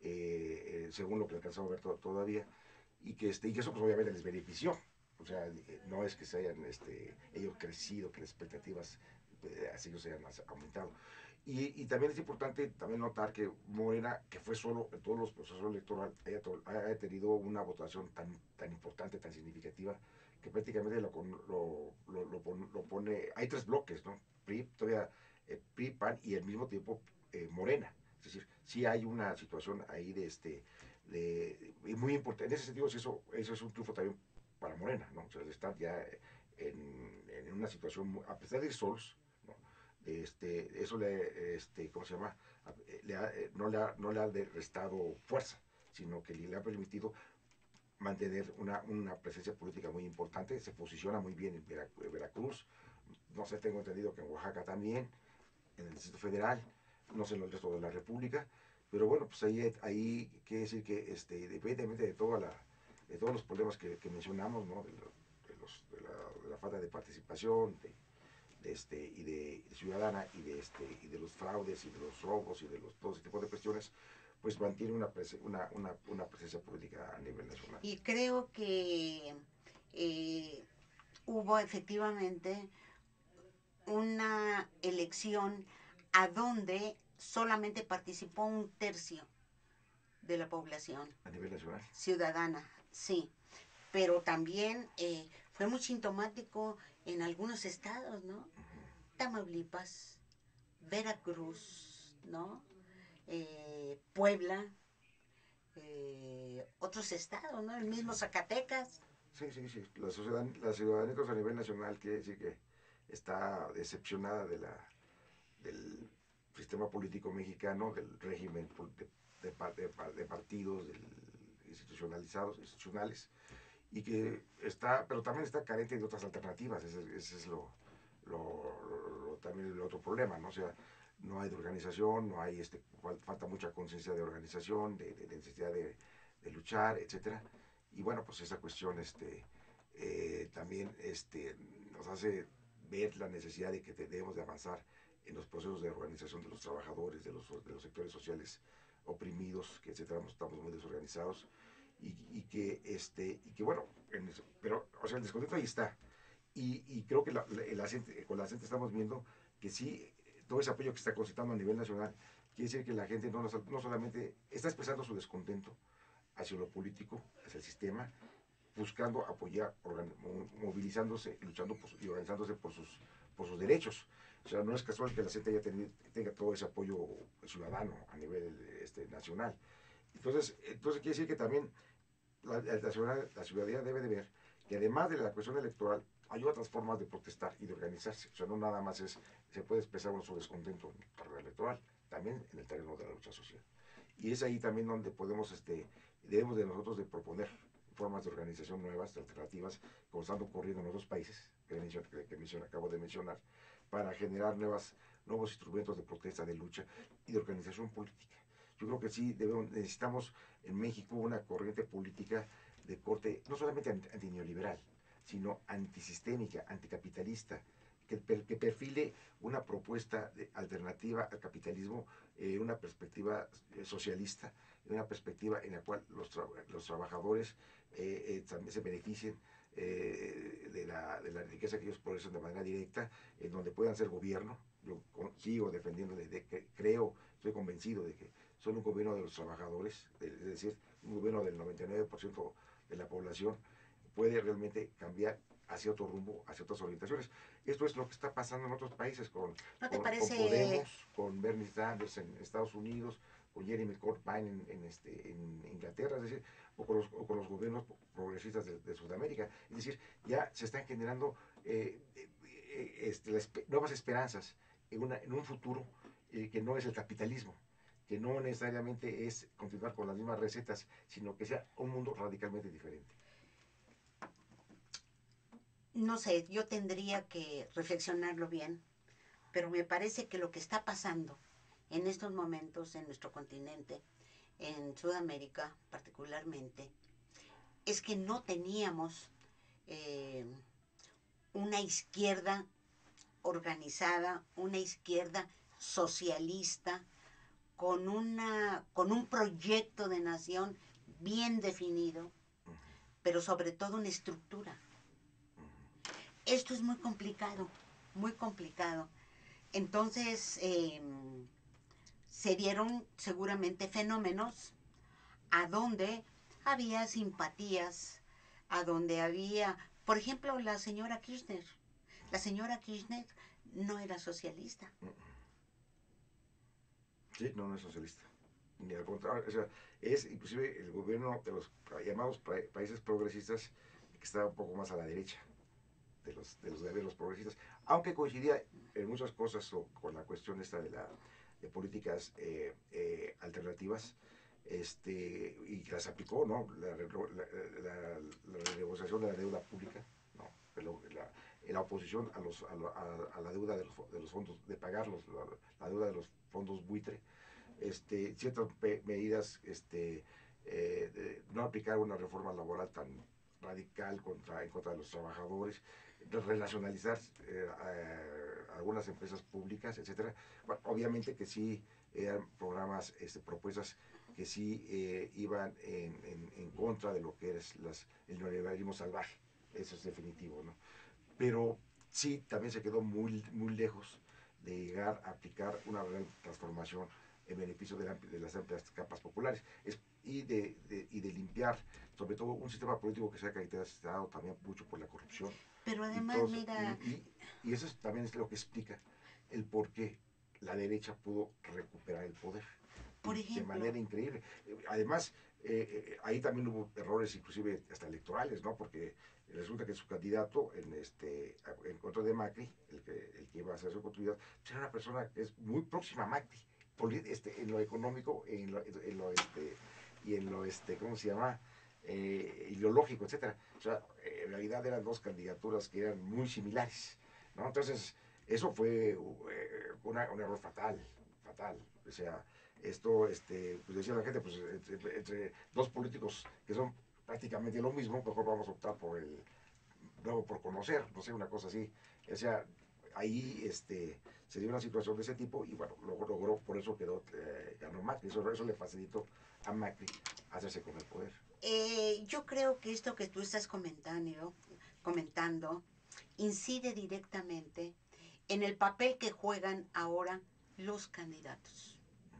eh, eh, según lo que alcanzamos a ver to todavía, y que, este, y que eso pues obviamente les benefició. O sea, no es que se hayan este, ellos crecido, que las expectativas eh, así se hayan aumentado. Y, y también es importante también notar que Morena, que fue solo en todos los procesos electorales, haya, haya tenido una votación tan, tan importante, tan significativa, que prácticamente lo, lo, lo, lo, lo pone, hay tres bloques, ¿no? P R I, todavía eh, P R I, P A N y al mismo tiempo eh, Morena. Es decir, sí hay una situación ahí de este, de, de muy importante. En ese sentido, eso, eso es un triunfo también para Morena, ¿no? O sea, de estar ya en, en una situación, a pesar de ir solos, ¿no? Este, eso le, este, ¿cómo se llama? Le ha, no, le ha, no le ha restado fuerza, sino que le ha permitido mantener una, una presencia política muy importante, se posiciona muy bien en Vera, Veracruz, no sé, tengo entendido que en Oaxaca también, en el Distrito Federal, no sé en el resto de la República, pero bueno, pues ahí, ahí quiere decir que este, independientemente de toda la de todos los problemas que, que mencionamos, ¿no? de, lo, de, los, de, la, de la falta de participación de, de este, y de, de ciudadana y de, este, y de los fraudes y de los robos y de los, todo ese tipo de cuestiones, pues mantiene una, una, una, una presencia política a nivel nacional. Y creo que eh, hubo efectivamente una elección a donde solamente participó un tercio de la población. ¿A nivel nacional? Ciudadana, sí. Pero también eh, fue muy sintomático en algunos estados, ¿no? Uh-huh. Tamaulipas, Veracruz, ¿no? Eh, Puebla, eh, otros estados, ¿no? El mismo Zacatecas. Sí, sí, sí. La, ciudadan la ciudadanía a nivel nacional quiere decir que está decepcionada de la, del sistema político mexicano, del régimen de, de, de, de partidos del, institucionalizados, institucionales, y que está, pero también está carente de otras alternativas. Ese, ese es lo, lo, lo, lo, también el otro problema, ¿no? O sea, no hay de organización, no hay, este, falta mucha conciencia de organización, de, de, de necesidad de, de luchar, etcétera. Y bueno, pues esa cuestión este, eh, también este, nos hace ver la necesidad de que debemos de avanzar en los procesos de organización de los trabajadores, de los, de los sectores sociales oprimidos, que etcétera, estamos muy desorganizados, y, y, que, este, y que bueno, en eso, pero o sea, el descontento ahí está, y, y creo que la, la, el acente, con la gente estamos viendo que sí, todo ese apoyo que está concitando a nivel nacional, quiere decir que la gente no, no solamente está expresando su descontento hacia lo político, hacia el sistema, buscando apoyar, movilizándose, luchando por, y organizándose por sus, por sus derechos. O sea, no es casual que la gente ya tenga, tenga todo ese apoyo ciudadano a nivel este, nacional. Entonces, entonces quiere decir que también la, la, ciudadanía, la ciudadanía debe de ver que además de la cuestión electoral, hay otras formas de protestar y de organizarse. O sea, no nada más es, se puede expresar uno su descontento en el terreno electoral, también en el terreno de la lucha social. Y es ahí también donde podemos, este, debemos de nosotros de proponer formas de organización nuevas, de alternativas, como están ocurriendo en otros países, que, mencion, que, que mencion, acabo de mencionar, para generar nuevas, nuevos instrumentos de protesta, de lucha y de organización política. Yo creo que sí debemos, necesitamos en México una corriente política de corte no solamente antineoliberal, sino antisistémica, anticapitalista, que, que perfile una propuesta de alternativa al capitalismo, eh, una perspectiva eh, socialista, una perspectiva en la cual los, tra los trabajadores eh, eh, también se beneficien eh, de, la, de la riqueza que ellos producen de manera directa, en donde puedan ser gobierno. Yo sigo defendiendo, de, de que creo, estoy convencido de que son un gobierno de los trabajadores, es decir, un gobierno del noventa y nueve por ciento de la población, puede realmente cambiar hacia otro rumbo, hacia otras orientaciones. Esto es lo que está pasando en otros países con, ¿No te con, con parece? Podemos, con Bernie Sanders en Estados Unidos, con Jeremy Corbyn en, en, este, en Inglaterra, es decir, o con los, o con los gobiernos progresistas de, de, Sudamérica. Es decir, ya se están generando eh, eh, este, las, nuevas esperanzas en, una, en un futuro eh, que no es el capitalismo, que no necesariamente es continuar con las mismas recetas, sino que sea un mundo radicalmente diferente. No sé, yo tendría que reflexionarlo bien, pero me parece que lo que está pasando en estos momentos en nuestro continente, en Sudamérica particularmente, es que no teníamos eh, una izquierda organizada, una izquierda socialista, con, una, con un proyecto de nación bien definido, pero sobre todo una estructura. Esto es muy complicado, muy complicado. Entonces, eh, se dieron seguramente fenómenos a donde había simpatías, a donde había, por ejemplo, la señora Kirchner. La señora Kirchner no era socialista. Sí, no, no es socialista. Ni al contrario, o sea, es inclusive el gobierno de los llamados países progresistas que está un poco más a la derecha de los, de los gobiernos progresistas, aunque coincidía en muchas cosas con la cuestión esta de, la, de políticas eh, eh, alternativas, este, y las aplicó, ¿no? La, la, la, la renegociación de la deuda pública, ¿no? Pero la, la oposición a, los, a, a, a la deuda de los, de los fondos, de pagar los, la, la deuda de los fondos buitre, este, ciertas medidas, este, eh, de no aplicar una reforma laboral tan radical contra, en contra de los trabajadores, de relacionalizar eh, a, a algunas empresas públicas, etcétera. Bueno, obviamente que sí eran programas, este, propuestas que sí eh, iban en, en, en, contra de lo que es las, el neoliberalismo salvaje, eso es definitivo, ¿no? Pero sí, también se quedó muy, muy lejos de llegar a aplicar una real transformación en beneficio de, la, de las amplias capas populares es, y, de, de, y de limpiar, sobre todo, un sistema político que se ha caracterizado también mucho por la corrupción. Pero Y, además, todos, mira... y, y, y eso es, también es lo que explica el por qué la derecha pudo recuperar el poder. Por ejemplo, de manera increíble. Además, eh, ahí también hubo errores, inclusive hasta electorales, ¿no? Porque resulta que su candidato en este en contra de Macri, el que, el que iba a hacer su continuidad, pues era una persona que es muy próxima a Macri, este, en lo económico, en lo, en lo este, y en lo este, ¿cómo se llama? Eh, ideológico, etcétera. O sea, en realidad eran dos candidaturas que eran muy similares, ¿no? Entonces, eso fue uh, una, un error fatal, fatal. O sea, esto, este, pues decía la gente, pues entre, entre dos políticos que son prácticamente lo mismo, mejor vamos a optar por el, luego por conocer, no sé, una cosa así. O sea, ahí este, se dio una situación de ese tipo y bueno, logró, logró por eso quedó, eh, ganó Macri, eso, eso le facilitó a Macri hacerse con el poder. Eh, yo creo que esto que tú estás comentando, comentando incide directamente en el papel que juegan ahora los candidatos.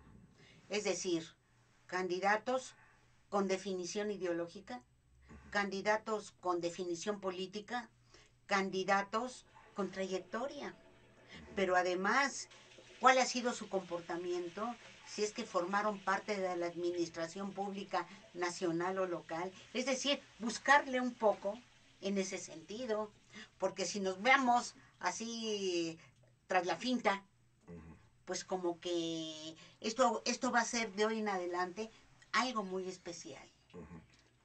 Es decir, candidatos con definición ideológica, candidatos con definición política, candidatos con trayectoria. Pero además, cuál ha sido su comportamiento, si es que formaron parte de la administración pública nacional o local. Es decir, buscarle un poco en ese sentido, porque si nos veamos así tras la finta, Ujú. pues como que esto, esto va a ser de hoy en adelante algo muy especial. Ujú.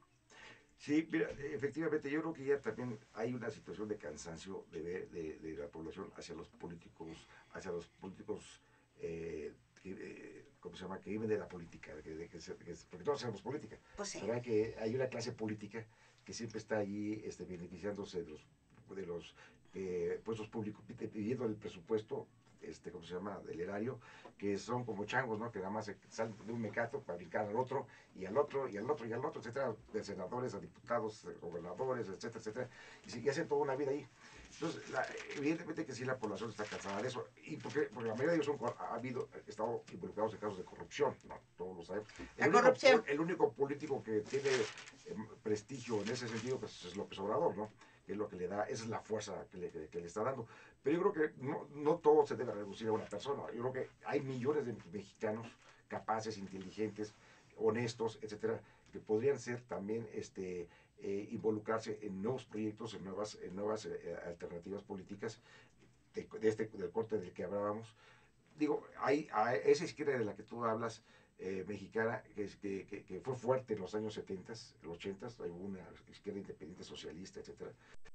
Sí, mira, efectivamente, yo creo que ya también hay una situación de cansancio de, ver- de, de la población hacia los políticos, hacia los políticos, eh, que, eh, ¿cómo se llama?, que viven de la política, de, de que se- que se- porque todos hacemos política, Pues sí. pero hay, que, hay una clase política que siempre está allí este, beneficiándose de los, de los eh, puestos públicos, pi- pidiendo el presupuesto, este, ¿cómo se llama?, del erario, que son como changos, ¿no?, que nada más se salen de un mecato para brincar al otro, y al otro, y al otro, y al otro, etcétera, de senadores a diputados, eh, gobernadores, etcétera, etcétera, y, si- y hacen toda una vida ahí. Entonces, la- evidentemente que sí la población está cansada de eso, y porque, porque la mayoría de ellos son, cor- ha habido, estado involucrados en casos de corrupción, ¿no? Todos lo sabemos. La El único, corrupción. el único político que tiene eh, prestigio en ese sentido pues, es López Obrador, ¿no? Que es lo que le da, esa es la fuerza que le, que, que le está dando. Pero yo creo que no, no todo se debe reducir a una persona. Yo creo que hay millones de mexicanos capaces, inteligentes, honestos, etcétera, que podrían ser también este, eh, involucrarse en nuevos proyectos, en nuevas, en nuevas eh, alternativas políticas de, de este, del corte del que hablábamos. Digo, hay, hay esa izquierda de la que tú hablas, eh, mexicana, que, que, que, que, fue fuerte en los años setenta, ochenta, hay una izquierda independiente socialista, etcétera,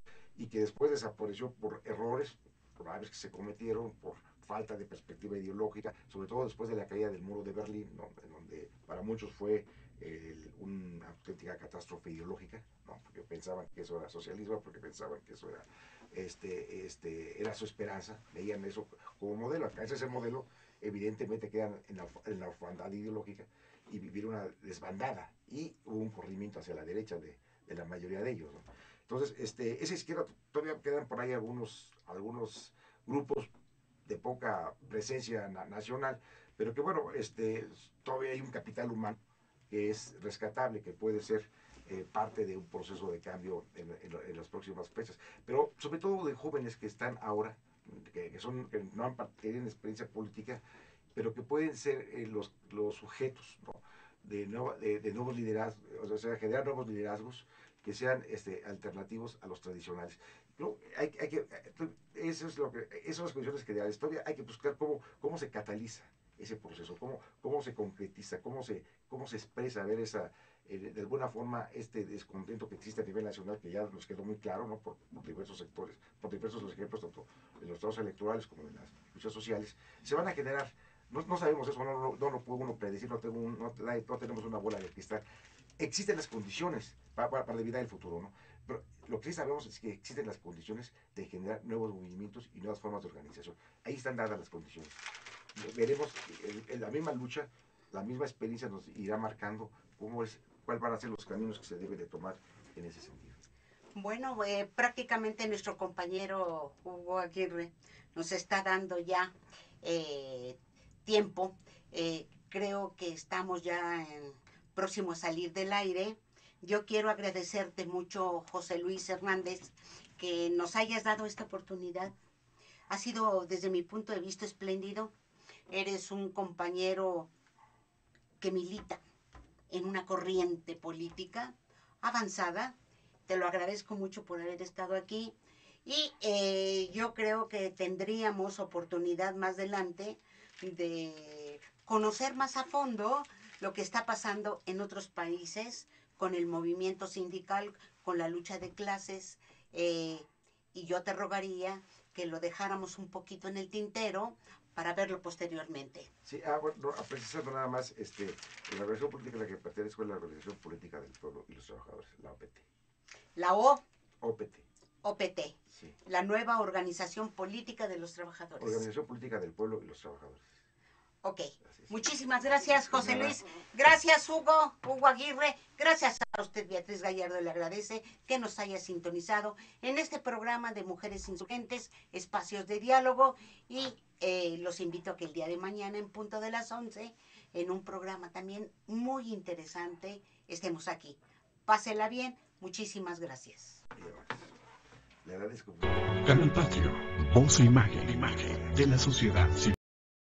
y que después desapareció por errores graves que se cometieron, por falta de perspectiva ideológica, sobre todo después de la caída del muro de Berlín, ¿no? En donde para muchos fue eh, una auténtica catástrofe ideológica, ¿no? Porque pensaban que eso era socialismo, porque pensaban que eso era, este, este, era su esperanza, veían eso como modelo. Acá ese es el modelo, evidentemente quedan en la, en la orfandad ideológica y vivir una desbandada, y hubo un corrimiento hacia la derecha de, de la mayoría de ellos, ¿no? Entonces, este, esa izquierda todavía quedan por ahí algunos, algunos grupos de poca presencia na nacional, pero que bueno, este, todavía hay un capital humano que es rescatable, que puede ser eh, parte de un proceso de cambio en, en, en, las próximas fechas, pero sobre todo de jóvenes que están ahora, que, que, son, que no han tenido experiencia política, pero que pueden ser eh, los, los sujetos, ¿no? de, nueva, de, de nuevos liderazgos, o sea, generar nuevos liderazgos que sean este, alternativos a los tradicionales. No, hay, hay que, eso es lo que, esas son las condiciones que de la historia hay que buscar cómo, cómo se cataliza ese proceso, cómo, cómo se concretiza, cómo se, cómo se expresa, a ver esa, eh, de alguna forma este descontento que existe a nivel nacional, que ya nos quedó muy claro, ¿no? por, por diversos sectores, por diversos los ejemplos, tanto en los estados electorales como en las luchas sociales, se van a generar. No, no sabemos eso, no, no, no lo puede uno predecir, no, tengo un, no, no tenemos una bola de cristal. Existen las condiciones para, para, para evitar el futuro, ¿no? Pero lo que sí sabemos es que existen las condiciones de generar nuevos movimientos y nuevas formas de organización. Ahí están dadas las condiciones. Veremos, en la misma lucha, la misma experiencia nos irá marcando cómo es, cuáles van a ser los caminos que se deben de tomar en ese sentido. Bueno, eh, prácticamente nuestro compañero Hugo Aguirre nos está dando ya eh, tiempo. Eh, creo que estamos ya en, próximo a salir del aire. Yo quiero agradecerte mucho, José Luis Hernández, que nos hayas dado esta oportunidad. Ha sido, desde mi punto de vista, espléndido. Eres un compañero que milita en una corriente política avanzada. Te lo agradezco mucho por haber estado aquí. Y eh, yo creo que tendríamos oportunidad más adelante de conocer más a fondo lo que está pasando en otros países con el movimiento sindical, con la lucha de clases. Eh, y yo te rogaría que lo dejáramos un poquito en el tintero para verlo posteriormente. Sí, ah, bueno, no, precisando nada más, este, la organización política a la que pertenezco es la Organización Política del Pueblo y los Trabajadores, la O P T. La O. O P T. O P T, sí. La nueva Organización Política de los Trabajadores. Organización Política del Pueblo y los Trabajadores. Ok, muchísimas gracias, José Luis. Gracias, Hugo, Hugo Aguirre. Gracias a usted, Beatriz Gallardo, le agradece que nos haya sintonizado en este programa de Mujeres Insurgentes, Espacios de Diálogo, y eh, los invito a que el día de mañana, en punto de las once, en un programa también muy interesante, estemos aquí. Pásela bien, muchísimas gracias. Le agradezco. Canal Patrio, voz e imagen, imagen de la sociedad civil.